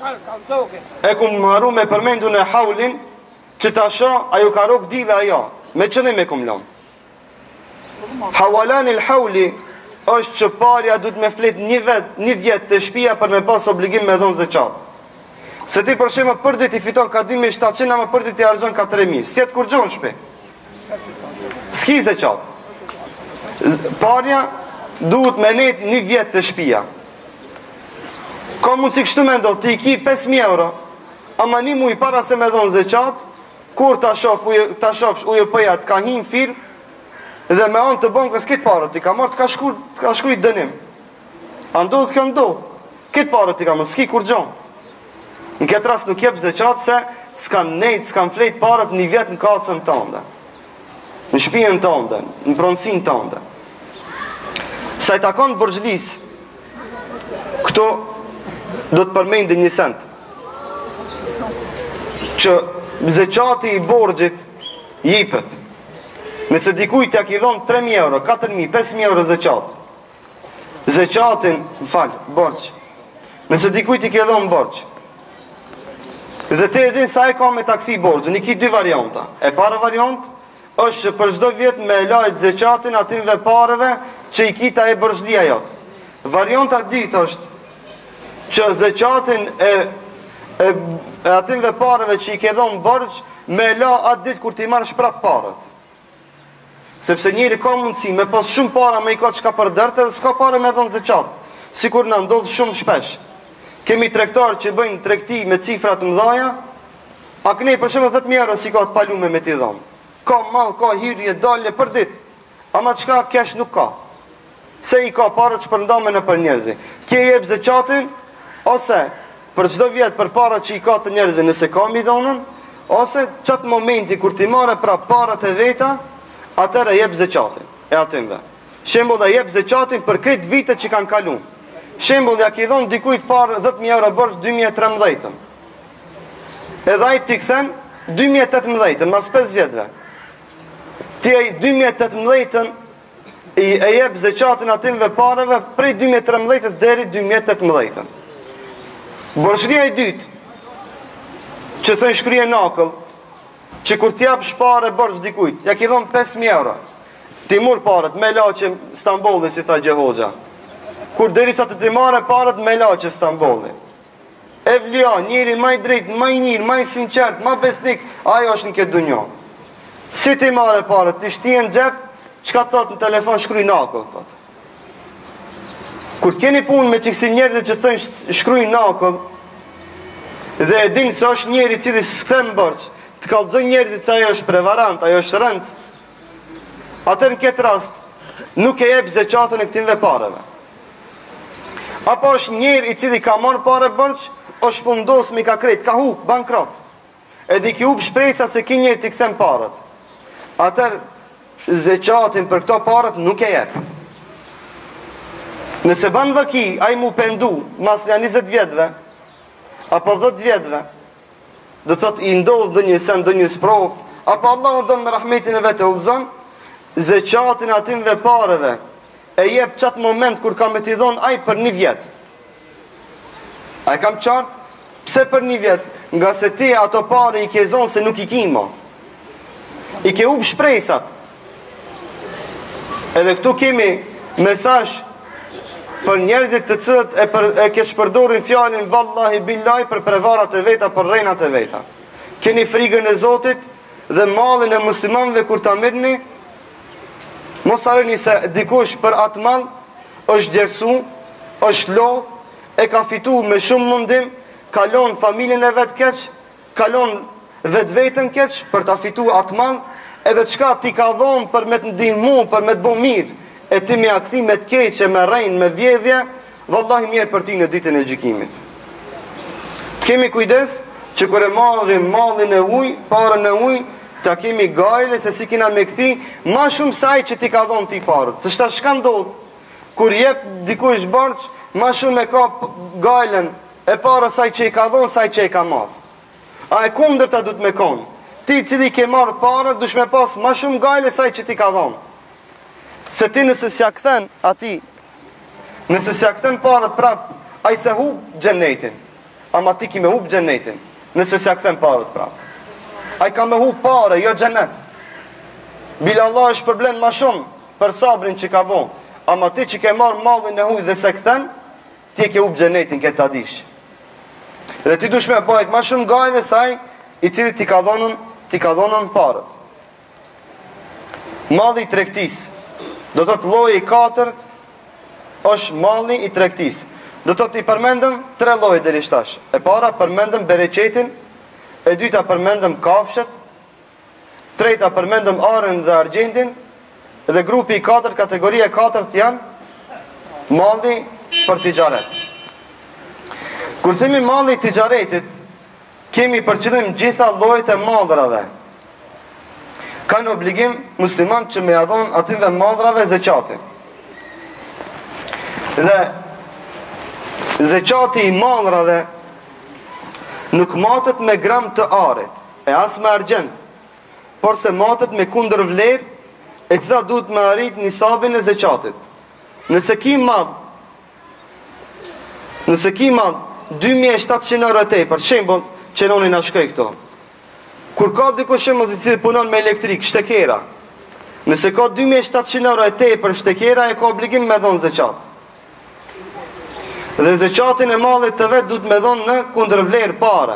unë e haulin, që ta sho, ajo ka rok dile ajo. Me qëllim e kum lom. Hawalan il hauli është që parja du të me flet një vjet të shpia për me pas obligim me dhonë zeqat. Se ti përshemë për dit i fiton ka 2700, ama për dit i arzon ka 3000. Sjetë kur gjonë shpi. S'ki zeqat. Parja duhet me net një vjet të shpia. Ka mundë si kështu me ndodhë, ti i ki 5.000 euro, ama një muj para se me dhonë zeqat, kur ta shofsh ujë pëja të ka hinë firë, dhe me anë të bankës këtë parët ti ka marrë të ka shkujt dënim. A ndodhë kjo ndodhë. Këtë parët ti ka marrë, s'ki kur gjonë. Në këtë rast nuk jep zeqat se s'kan nejtë, s'kan flejt parët një vjetë në kasën të ndë. Në shpijën të ndë, në pronsin të ndë. Sa i takon borxhlis, këto do të përmendin një sent. Që zeqati i borxhit jipet. Nëse dikujt ja ki dhonë 3.000 euro, 4.000, 5.000 euro zeqat. Zeqatin, borç. Nëse dikujt i ki dhonë borç. Dhe te edhin sa e ka me taksi borxhin, i ki 2 varianta. E para variant është që për çdo vjet me lajt zeqatin atinve pareve që i kita e borxhlia jotë. Varianta dytë është që zeqatin e atinve pareve që i ke dhonë borx me la atë ditë kur ti marrësh prap parët. Sepse njëri ka mundësi me pas shumë para me i ka qka për dërte dhe s'ka para me dhonë zeqat. Sikur në ndodhë shumë shpesh. Kemi tregtarë që bëjnë tregti me cifra të mëdha, a kënej për shembull 10.000 euro si ka të palume me t'i dhon. Ka mall, ka hyrje, dalje për ditë. Ama çka kesh nuk ka. Se i ka parë që përndame në për njerëzi. Kje jep zeqatin, ose për çdo vjet për para që i ka të njerëzi nëse ka mi dhonën, ose qatë momenti kur ti marrë pra parat e veta, atëre jep zeqatin e atimve. Shembull dhe jep zeqatin për këtë vitet që kanë kaluar. Shembull ja ki dhon dikujt parë 10.000 euro borx 2013. Edhe ai ti kthen 2018, mas 5 vjetëve. Ti ai 2018 e jep zeqatin atimve pareve prej 2013 deri 2018. Borxhnia e dytë, që thënë shkrije nakëll, që kur t'jap shpare borx dikujt, ja ki dhon 5.000 euro. Ti mur paret me laqe Stambolli, si tha Gjehoxha. Kur derisa të marrë paret me laqe Stambolli. E vlia, njëri maj drejt, maj njërë, maj sinqert, maj besnik, ajo është në këtë dunjo. Si ti marrë paret, ti shtien gjep, qka thot në telefon shkruj nakëll, thot. Kur t'keni punë me qëksi njerëzit që thënë shkruj nakëll, dhe e dinë se është njeri cili s'kthen borx, të kallëzoj njerëzit se ajo është prevarant, ajo është rëndë, atër në këtë rast nuk e jep zeqatën e këtimve pareve. Apo është njeri i cili ka marrë pare borx, është fundos me ka kret, ka hub, bankrot. Edhe ki hub shpresa se ki njeri t'i kthen parët. Atër zeqatin për këto parët nuk e jep. Nëse ban vaki, a i mu pendu, mas nga 20 vjetëve, apo 10 vjetëve, dhe thot i ndodhë dhe një sen, dhe një sprov, apo Allah u dëmë me rahmetin e vete ullëzon, zeqatin atimve pareve, e jep qatë moment kur kam e t'i dhonë, aj për 1 vjetë. A e kam qartë? Pse për 1 vjetë? Nga se ti ato pare i ke zonë se nuk i kimo. I ke up shpresat. Edhe këtu kemi mesazh për njerëzit të cilët e ke shpërdorin fjalën vallahi billahi për prevarat e veta, për rrenat e veta. Keni frikën e Zotit dhe mallin e muslimanëve kur ta merrni, mos harroni se dikush për atë mall është djersu, është lodh, e ka fituar me shumë mundim, kalon familjen e vet keq, kalon vetveten keq për ta fituar atë mall, edhe çka ti ka dhonë për me të ndihmu, për me të bëu mirë, e ti me akthi me të keqe, me rrein, me vjedhje, vallahi mirë për ti në ditën e gjykimit. Të kemi kujdes që kur e marrim mallin e ujë, parën e ujë, ta kemi gajle se si kina me kthi ma shumë saj që ti ka dhonë ti parët. Se shta shka ndodh, kur jep dikush borx, ma shumë e ka gajlen e para saj që i ka dhonë, saj që i ka marrë. A e kundërta du të me konë. Ti cili ke marrë parët, dush me pas ma shumë gajle saj që ti ka dhonë. Se ti nëse s'ja kthen ati, nëse s'ja kthen parët prap, a i se hub gjennetin. Ama ti ki me hub gjennetin, nëse s'ja kthen parët prap. A i ka me hub pare, jo gjennet. Bila Allah është përblen ma shumë për sabrin që ka bo. Ama ti që ke marrë mallin e huj dhe se kthen, ti ke hub gjennetin këtë adish. Dhe ti dush me bajt ma shumë gajle saj, i cili ti ka dhonën parët. Malli i tregtis. Do të të lloji i 4 është malli i tregtis. Do të të i përmendëm 3 lloje deri tash. E para përmendëm bereqetin, e dyta përmendëm kafshët, treta përmendëm arën dhe argjendin, dhe grupi i 4, kategoria e 4 janë malli për tijaret. Kur themi malli i tijaretit, kemi për qëllim gjitha llojet e mallrave. Kanë obligim musliman që me jadhon atyve mallrave zeqatin. Dhe zeqati i mallrave nuk matet me gram të arit, e as me argjend, por se matet me kundër vlerë, e cila duhet me arrit nisabin e zeqatit. Nëse ki madh 2700 euro te, për shembull, qenoni na shkoj këto. Kur ka dikush shembull i cili punon me elektrik, shtekera. Nëse ka 2700 euro te për shtekera, e ka obligim me dhon zeqat. Dhe zeqatin e mallit të vet duhet me dhon në kundërvlerë pare.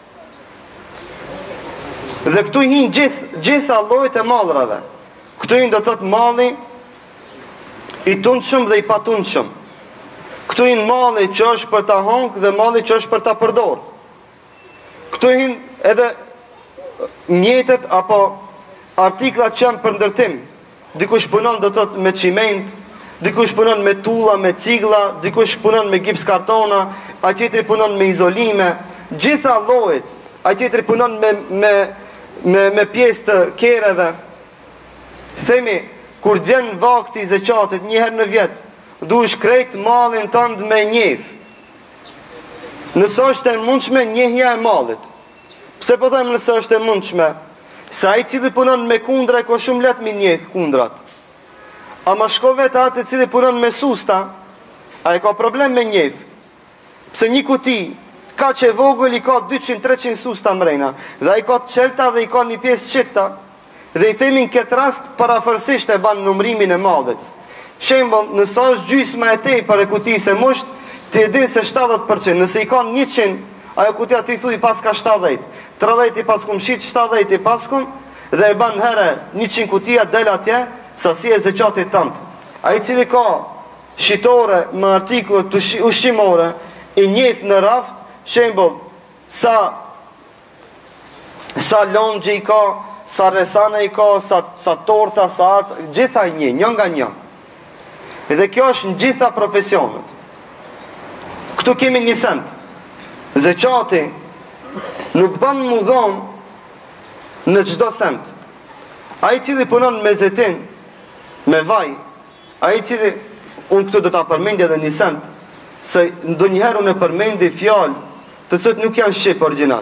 Dhe këtu hin gjitha llojet e mallrave. Këtu hin do të thotë malli i tundshëm dhe i patundshëm. Këtu hin malli që është për ta hongë dhe malli që është për ta përdorë. Këtu hin edhe mjetet apo artiklat që janë për ndërtim. Dikush punon do të thotë me çiment, dikush punon me tulla, me cigla, dikush punon me gips kartona, a tjetri punon me izolime, gjitha llojet. A tjetri punon me pjesë të kereve. Themi, kur vjen vakti i zeqatit një herë në vjet, duhesh krejt mallin tënd me njeh. Nëse është e mundshme njehja e mallit. Pse po them nëse është e mundshme? Se ai cili punon me kundra ka shumë lehtë me njeh kundrat. Ama shko vetë atë i cili punon me susta, ai ka problem me njeh. Pse një kuti ka që vogël i ka 200-300 susta mrena, dhe ai ka çelta dhe i ka një pjesë qita, dhe i themin këtë rast parafërsisht e ban numrimin e mallit. Shembull, nëse është gjysma e tepër e kutisë e musht, ti e din se 70%, nëse i ka 100, ajo kutia ti thuj pas ka 70, 30 i pas kum shit, 70 i pas kum, dhe e ban herë 100 kutia del atje, sasi e zeqatit tënd. Ai cili ka shitore me artikull ushqimore, i njeh në raft, shembull, sa lonxhe i ka, sa resane i ka, sa torta, sa atë, gjitha i një nga një. Edhe kjo është në gjitha profesionet. Këtu kemi një send. Zeqati nuk ban mu dhonë në çdo send. Ai cili punon me zetin, me vaj, ai cili, unë këtu do ta përmendja edhe një send, se ndonjëherë unë e përmendi fjalë të cilët nuk janë shqip origjinal.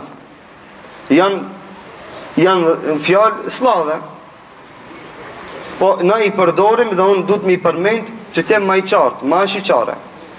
Janë fjalë slave. Po na i përdorim dhe unë duhet mi përmend që të jem më i qartë, më shiqare.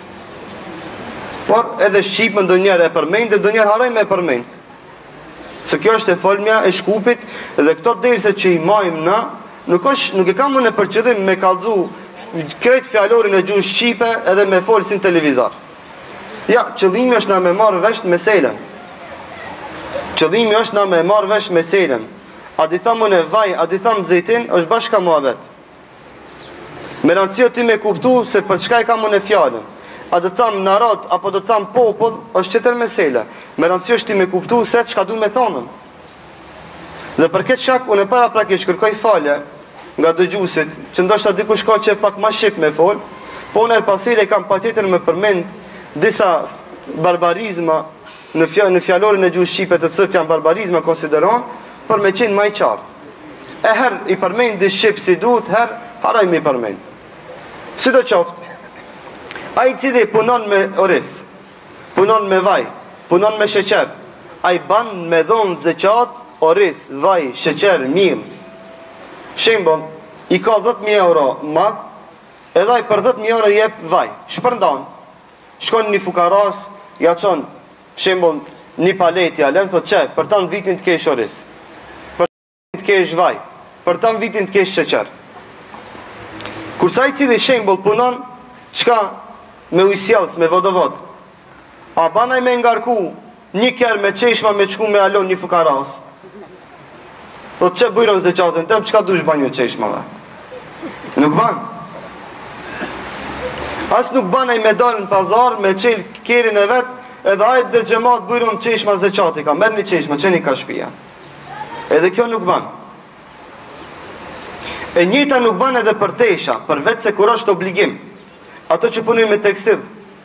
Por edhe shqip ndonjëherë e përmend, ndonjëherë harroj me përmend. Se kjo është e folmja e shkupit dhe këto derisa që i majmë na, nuk e kam unë për qëllim me kallëzu krejt fjalorin e gjuhës shqipe edhe me folë si në televizor. Ja, qëllimi është na me marrë vesh meselen. Qëllimi është na me marrë vesh meselen. A di thamë unë vaj, a di thamë zejtin, është bashka muhabet. Me rëndësio ti me kuptu se për çka i kam unë fjallën. A do të thamë narod, apo do të thamë popull, është qëtër mesele. Me rëndësio është ti me kuptu se çka du me thonën. Dhe për këtë shak, unë e para prakish kërkoj falje nga dëgjuesit, që ndoshta dikush ka që pak ma shqip me fol, po unë pasire kam patjetër me përmend disa barbarizma në fjalorin e gjuhës shqipe të cilët janë barbarizma konsideron, për me qenë më i qartë. E herë i përmend di shqip si duhet, herë haraj me i përmend. Sidoqoftë, ai cili punon me oris, punon me vaj, punon me sheqer, ai ban me dhonë zeqat, oris, vaj, sheqer, miell. Shembull, i ka 10.000 euro mag, edhe ai për 10.000 euro jep vaj, shpërndan. Shkon një fukaras, ja çon, shembull, një palet ja lën, thotë çe, për tan vitin të kesh oris. Për tan të kesh vaj, për tan vitin të kesh sheqer. Kur sa i cili shembull punon, çka me ujësjellës, me vodovod. A banaj me ngarku një kerë me çeshma me çku me alon një fukaras. Thotë që bujron zeqatin tëm, çka dush banjë çeshmave? Nuk ban. As nuk banaj me dalë në pazar, me qel kerin e vet, edhe ajt dhe xhamat bujron çeshma zeqati, ka merr një çeshma, çeni ka shtëpia. Edhe kjo nuk ban. E njëjta nuk ban edhe për tesha, për vetë se kur është obligim. Ato që punojnë me tekstil.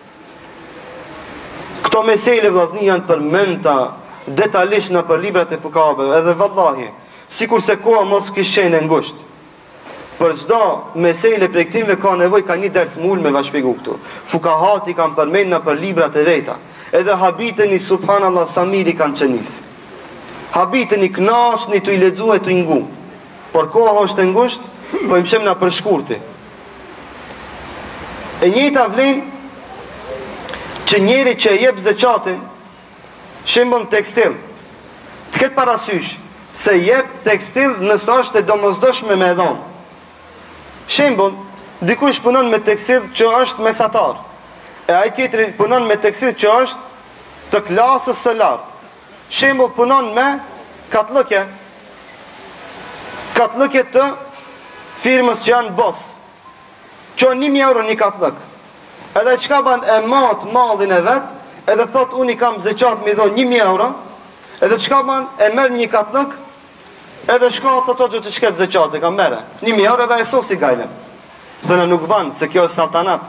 Këto mesele vllazni janë përmenda detajisht në për librat e fukahave, edhe vallahi, sikur se koha mos kishen e ngushtë. Për çdo mesele prej këtyre ka nevojë ka një ders mul me va shpjegu këtu. Fukahati kanë përmendë për librat e veta. Edhe habiteni subhanallahu samiri kanë çenis. Habiteni knaqni tu i lexuaj tu i ngu. Por koha është e ngushtë, po i mshem na për shkurti. E njëjta vlen që njeri që e jep zeqatin, shembull tekstil, të ketë parasysh se jep tekstil nëse është e domosdoshme me dhon. Shembull, dikush punon me tekstil që është mesatar, e ai tjetri punon me tekstil që është të klasës së lartë. Shembull, punon me katlëkje të firmës që janë Boss. Që 1.000 euro një katlëk. edhe qka ban e matë mallin e vetë, edhe thot unë i kam zeqat mi dhon 1.000 euro, edhe qka ban e merë një katlëk, edhe shka thot o gjë që shket zeqat e kam mere, 1.000 euro edhe e sosi gajle. Se në nuk ban, se kjo është saltanat.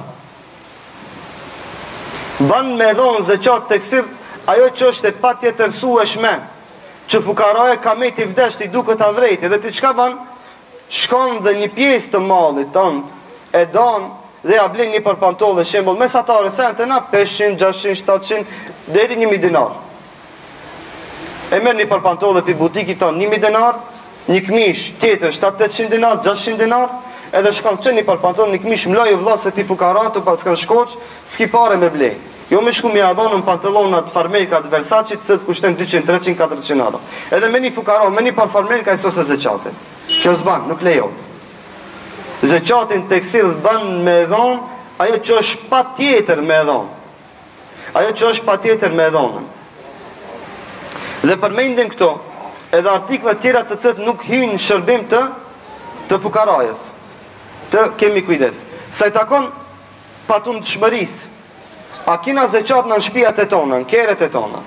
Ban me dhonë zeqat të kësir, ajo që është e pa tjetërsueshme, që fukaraja ka me t'i vdesht i duke t'a vrejti, edhe ti qka ban, shkon dhe një pjesë të mallit tënd, e don dhe ja blen një për pantollë shembull mesatare se të na 500, 600, 700 deri 1.000 dinar. E merr një për pantollë pi butikit ton 1.000 dinar, një këmish tjetër 700-800 dinar, 600 dinar, edhe shkon çën një për pantollë një këmish mloj vëlla se ti fukaratu pas kanë shkoç, s'ki pare me blej. Jo me shku mi adhonën pantallonat farmerkat Versace se të kushten 200, 300, 400 euro. Edhe me një fukaro, me një par farmerka i sose zeqatin. Kjo s'ban, nuk lejot. Zeqatin tekstil ban me dhon, ajo që është pa tjetër me dhon. Ajo që është pa tjetër me dhonën. Dhe përmendim këto, edhe artiklet tjera të cët nuk hynë në shërbim të fukarajës. Të kemi kujdes. Sa i takon patun të shmëris, a kina zeqat në shpijat e tona, në keret e tona.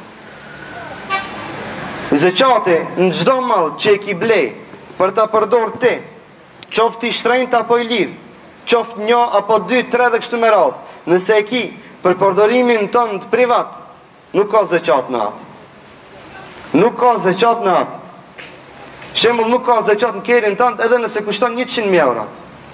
Zeqati në gjdo malë që e ki blej, për ta përdor ti, qofti shtrenjt apo i lirë, qoft 1 apo 2, 3 dhe kështu me radhë, nëse e ki për përdorimin tënd privat, nuk ka zeqat në atë. Nuk ka zeqat në atë. Shembull nuk ka zeqat në kerin tënd edhe nëse kushton 100.000 euro.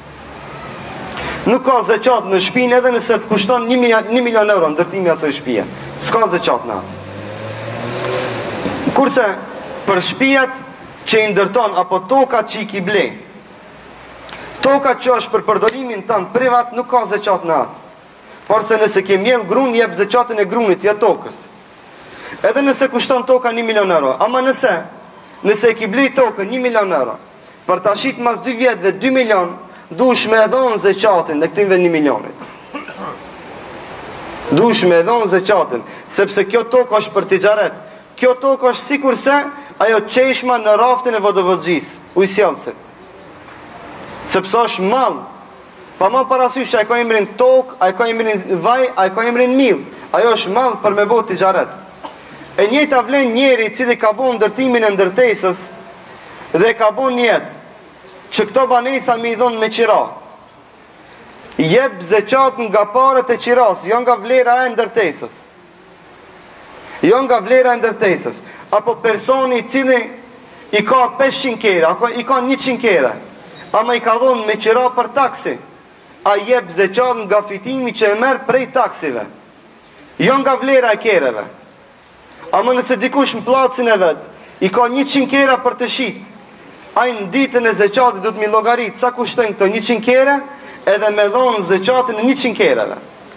Nuk ka zeqat në shtëpinë edhe nëse të kushton 1 milion euro ndërtimi asaj shtëpie. S'ka zeqat në atë. Kurse për shtëpiat që i ndërton apo tokat që i ki blej, tokat që është për përdorimin tënd privat nuk ka zeqat në atë. Por se nëse ke mjell grun, jep zeqatin e grunit, ja tokës. Edhe nëse kushton toka 1 milion euro, ama nëse e ki blej tokën 1 milion euro, për ta shit mas 2 vjetëve 2 milion, dush me edhon zeqatin dhe këtimve 1 milionit. Dush me edhon zeqatin, sepse kjo tokë është për tijaret. Kjo tokë është sikur se ajo qeshma në raftin e vodovëgjis, ujësjelëse. Sepse është mal, pa ma parasysh që a ka emrin tokë, a ka emrin vaj, a ka emrin mil. Ajo është mal për me bot tijaret. E njëta vlen njeri cili ka bon ndërtimin e ndërtesës dhe ka bon njetë që këto banesa mi dhonë me qira. Jep zeqat nga paret e qiras, jo nga vlera e ndërtesës. Jo nga vlera e ndërtesës. Apo personi cili i ka 500 kere, i ka 100 kere, ama i ka dhonë me qira për taksi, a jep zeqat nga fitimi që e merë prej taksive. Jo nga vlera e kereve. Ama nëse dikush në placin e vetë, i ka 100 kera për të shit, a i në ditën e zeqatit du të mi logarit sa kushtojnë këto 100 kere, edhe me dhonë zeqatin në 100 kereve.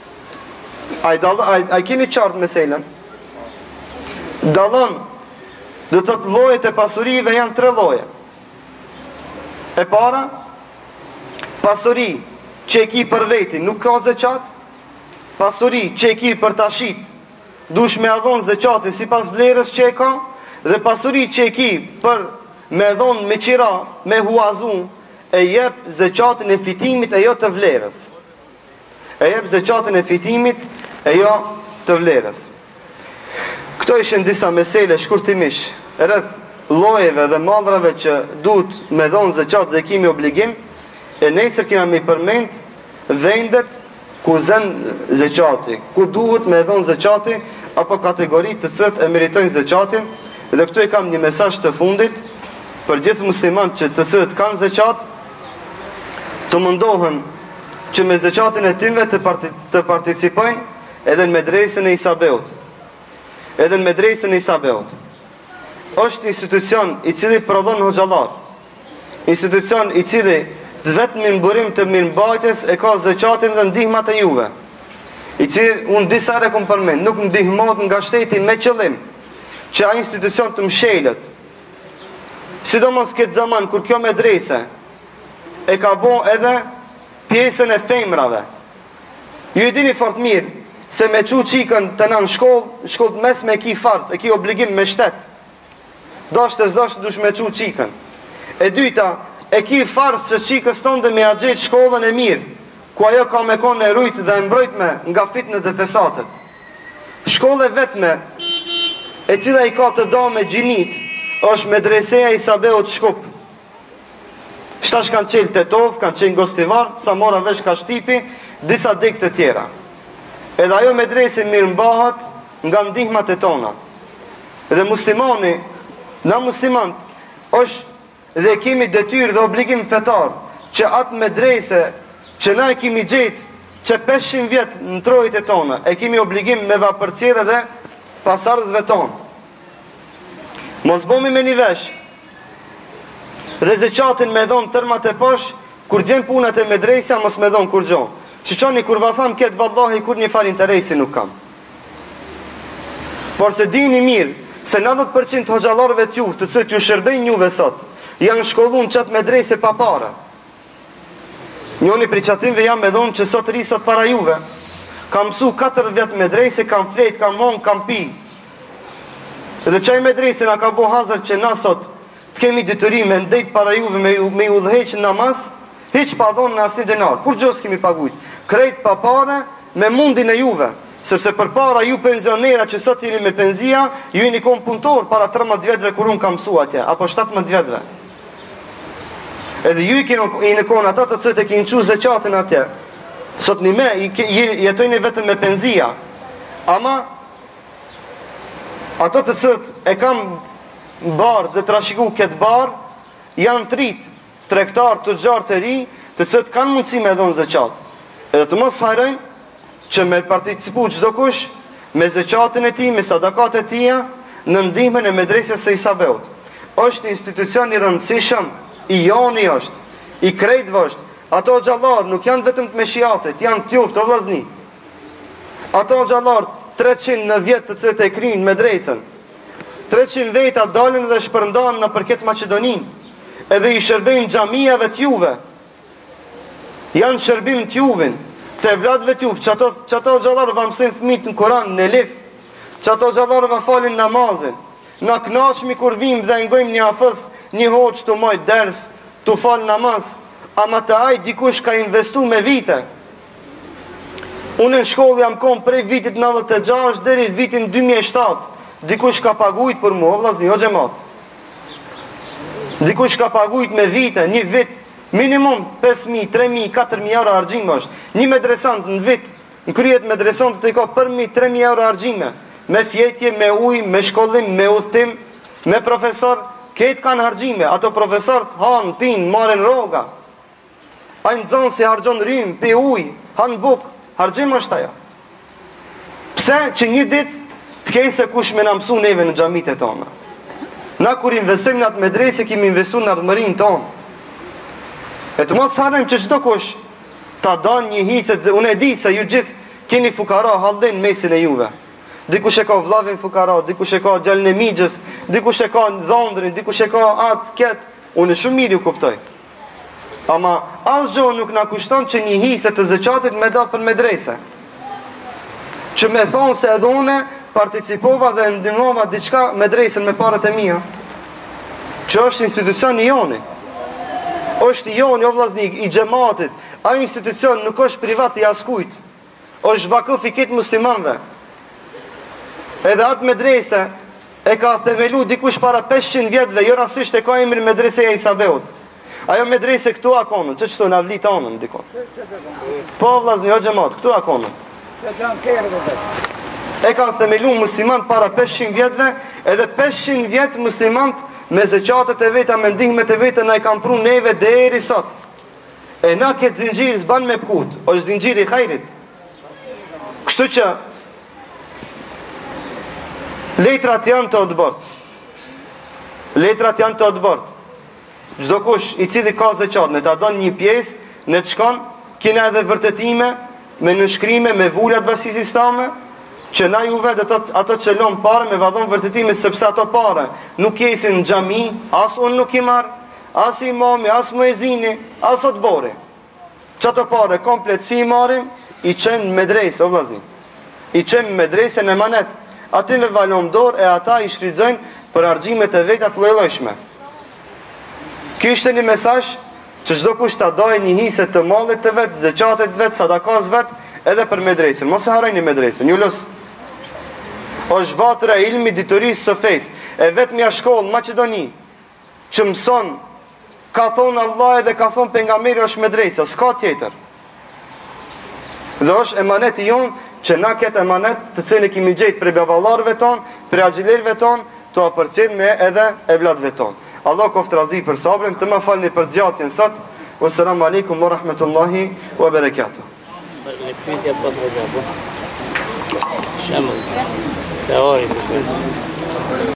A i keni qartë meselen? Dalon, dhe të të lojet e pasurive janë 3 loje. E para, pasuri që e ki për veti nuk ka zeqat, pasuri që e ki për tashit, dush me adhon zeqatin si pas vlerës që e ka, dhe pasuri që e ki për me adhon me qira, me huazun, e jep zeqatin e fitimit e jo të vlerës. E jep zeqatin e fitimit e jo të vlerës. Këto ishen disa mesele shkurtimish, rreth lojeve dhe madrave që duhet me dhon zeqat dhe kimi obligim, e nesër kina me përmend vendet ku zën zeqati, ku duhet me dhon zeqati, apo kategoritë të cilat e meritojnë zeqatin, dhe këtu e kam një mesazh të fundit për gjithë muslimanët që të cilët kanë zeqat, të mundohen që me zeqatin e tyre të participojnë edhe në medresën e Isabeut. Edhe në medresën e Isabeut. Është institucion i cili prodhon hoxhallar. Institucion i cili vetëm në burim të mirëmbajtjes e ka zeqatin dhe ndihmat e juve. I cili unë disa herë kam përmend, nuk ndihmohet nga shteti me qëllim që ai institucion të mshelët. Sidomos këtë zaman kur kjo medrese e ka bo edhe pjesën e femrave. Ju i dini fort mirë se me qu qikën të në shkollë mes me ki farz, e ki obligim me shtet. Dashtë dush me qu qikën. E dyta, e ki farz që qikës tonë dhe me a gjetë shkollën e mirë, ku ajo ka me konë e rujt dhe e mbrojtme nga fitnet dhe fesatet. Shkolle vetme e cila i ka të dome gjinit është medreseja Isabeut Shkup. Shtash kanë qenë Tetov, kanë qenë Gostivar, sa mora vesh ka shtipi, disa dek të tjera. Edhe ajo medrese mirë mbahat nga ndihmat e tona. Dhe muslimani, na muslimant, është dhe kemi detyrë dhe obligim fetar që atë medrese që na e kemi gjetë që 500 vjetë në trojit e tona, e kemi obligim me vapërcjellë dhe pasardhësve tonë. Mos bomi me një vesh dhe zeqatin me dhonë tërmat e posh, kur t'vjen punat e medresja, mos me dhonë kur gjonë. Shiqoni, kur va tham ketë vallahi, kur një far interesi nuk kam. Por se dini mirë, se 90% hoxhallarëve t'juve, të cilët ju shërbejnë juve sot, janë shkollun qatë medrese pa para. Njoni pri qatimve jam me dhonë që sot risot para juve. Kam mësu 4 vjetë medrese, kam flet, kam hongë, kam pi. Dhe qaj medrese nga ka bo hazër që na sot të kemi ditërime në dejt para juve me ju dheqë në namaz, hiq pa dhonë në asni denar. Kur gjos kemi pagujt? Krejt pa pare me mundin e juve. Sepse për para ju penzionera që sot jeni me penzia, ju jeni kom punëtor para 13 vjetëve kur unë kam mësu atje, apo 17 vjetëve. Edhe ju i në konë ata të cët e kini qu zeqatin atje. Sot një me, jetojnë vetëm me penzia. Ama, ato të cët e kam barë dhe trashiku këtë barë, janë trit, trektar të gjarë të ri, të cët kanë mundësi me dhonë zeqat. Edhe të mos hajrojnë që me participu çdo kush me zeqatin e ti, me sadakat e tia, në ndihmën e medresës së Isabeut. Është institucion i rëndësishëm, i joni është, i krejtëve është. Ato xhallar nuk janë vetëm të meshiatet, janë tjuftë o vllazni. Ato xhallar 300 në vjet të cilët e krinë medresën. 300 veta dalin dhe shpërndan në përket Maqedoninë. Edhe i shërbejnë xhamiave t'juve. Janë shërbim t'juvin, të evlatëve t'juve, që ato xhallar va mësojnë fëmijët në Kur'an, në lif, që ato xhallar va falin namazin. Na kënaqemi kur vim dhe ngojmë një hafës, një hoç të moj ders, të fal namaz. Ama të aj dikush ka investu me vite. Unë në shkollë jam kom prej vitit 96 deri vitin 2007. Dikush ka pagujt për mua, vllazni, o xhamat. Dikush ka pagujt me vite, një vit, minimum 5.000, 3.000, 4.000 euro argjime është. Një medresant në vit, në kryet medresant të i ka për 3.000 euro argjime. Me fjetje, me uj, me shkollim, me udhtim, me profesor, ketë kanë argjime. Ato profesorët hanë, pinë, marrin roga. A në zonë si hargjon rrim, pe uj, hanë buk, hargjim është aja. Pse që një dit të kej se kush me në mësu neve në gjamit e tona. Na kur investojmë në atë medrese, kemi investu në ardhëmërin tonë. E të mos harëm që qdo kush ta danë një hiset, unë e di se ju gjithë keni fukara halden mesin e juve. Dikush e ka vllavin fukara, dikush e ka gjallën e migjës, dikush e ka dhondrin, dikush e ka atë, ketë. Unë shumë mirë ju kuptoj. Ama asgjë nuk na kushton që një hise të zeqatit me da për medrese. Që me thonë se edhe une participova dhe ndimova diçka medresën me parët e mia. Që është institucion i joni. është i joni, o vllaznik, i xhamatit. A institucion nuk është privat i askujt. është vakuf i këtë muslimanve. Edhe atë medrese e ka themelu dikush para 500 vjetëve, jo rasisht e ka emrin medreseja Isabeut. Ajo medrese këtu akonën, që qëtu në avlit anën dikon. Po vllazni, o xhamat, këtu akonën. E kanë themelu muslimant para 500 vjetëve, edhe 500 vjetë muslimant me zeqatet e veta, me ndihmet e veta, na i kanë pru neve deri sot. E na këtë zinxhir s'ban me pkut, është zinxhiri i hajrit. Kështu që letrat janë të odbërt. Letrat janë të odbërt. Çdo kush i cili ka zeqat, ne ta don një pjesë, ne të shkon, kena edhe vërtetime, me nënshkrime, me vullat bashkisë islame, që na juve dhe ato që lon pare me vadhon vërtetime, sepse ato pare nuk jesin në xhami, as unë nuk i marr, as imami, as muezini, as otbori. Që ato pare komplet si i marim, i qenë në medresë, o vllazni. I qenë në medresë në emanet. Ative valon dorë e ata i shfrytëzojnë për argjimet e veta të lloj-llojshme. Ky ishte një mesazh që çdo kush ta dajë një hise të mallit të vet, zeqatet vet, sadakas vet, edhe për medresën. Mos e harroni medresën. Ju los. Është vatra e ilmi diturisë së fesë. E vetmja shkollë në Maqedoni që mëson, ka thonë Allah edhe ka thonë pejgamberi, është medresa, s'ka tjetër. Dhe është emanet i jonë që na këtë emanet të cilën e kemi gjetë për baballarëve tonë, për axhilerëve tonë, të apërcjell me edhe evlatëve tonë. Allah qoftë razi për sabrin, të më falni për zgjatjen sot. Wassalamu alaikum wa rahmatullahi wa barakatuh. Teórico.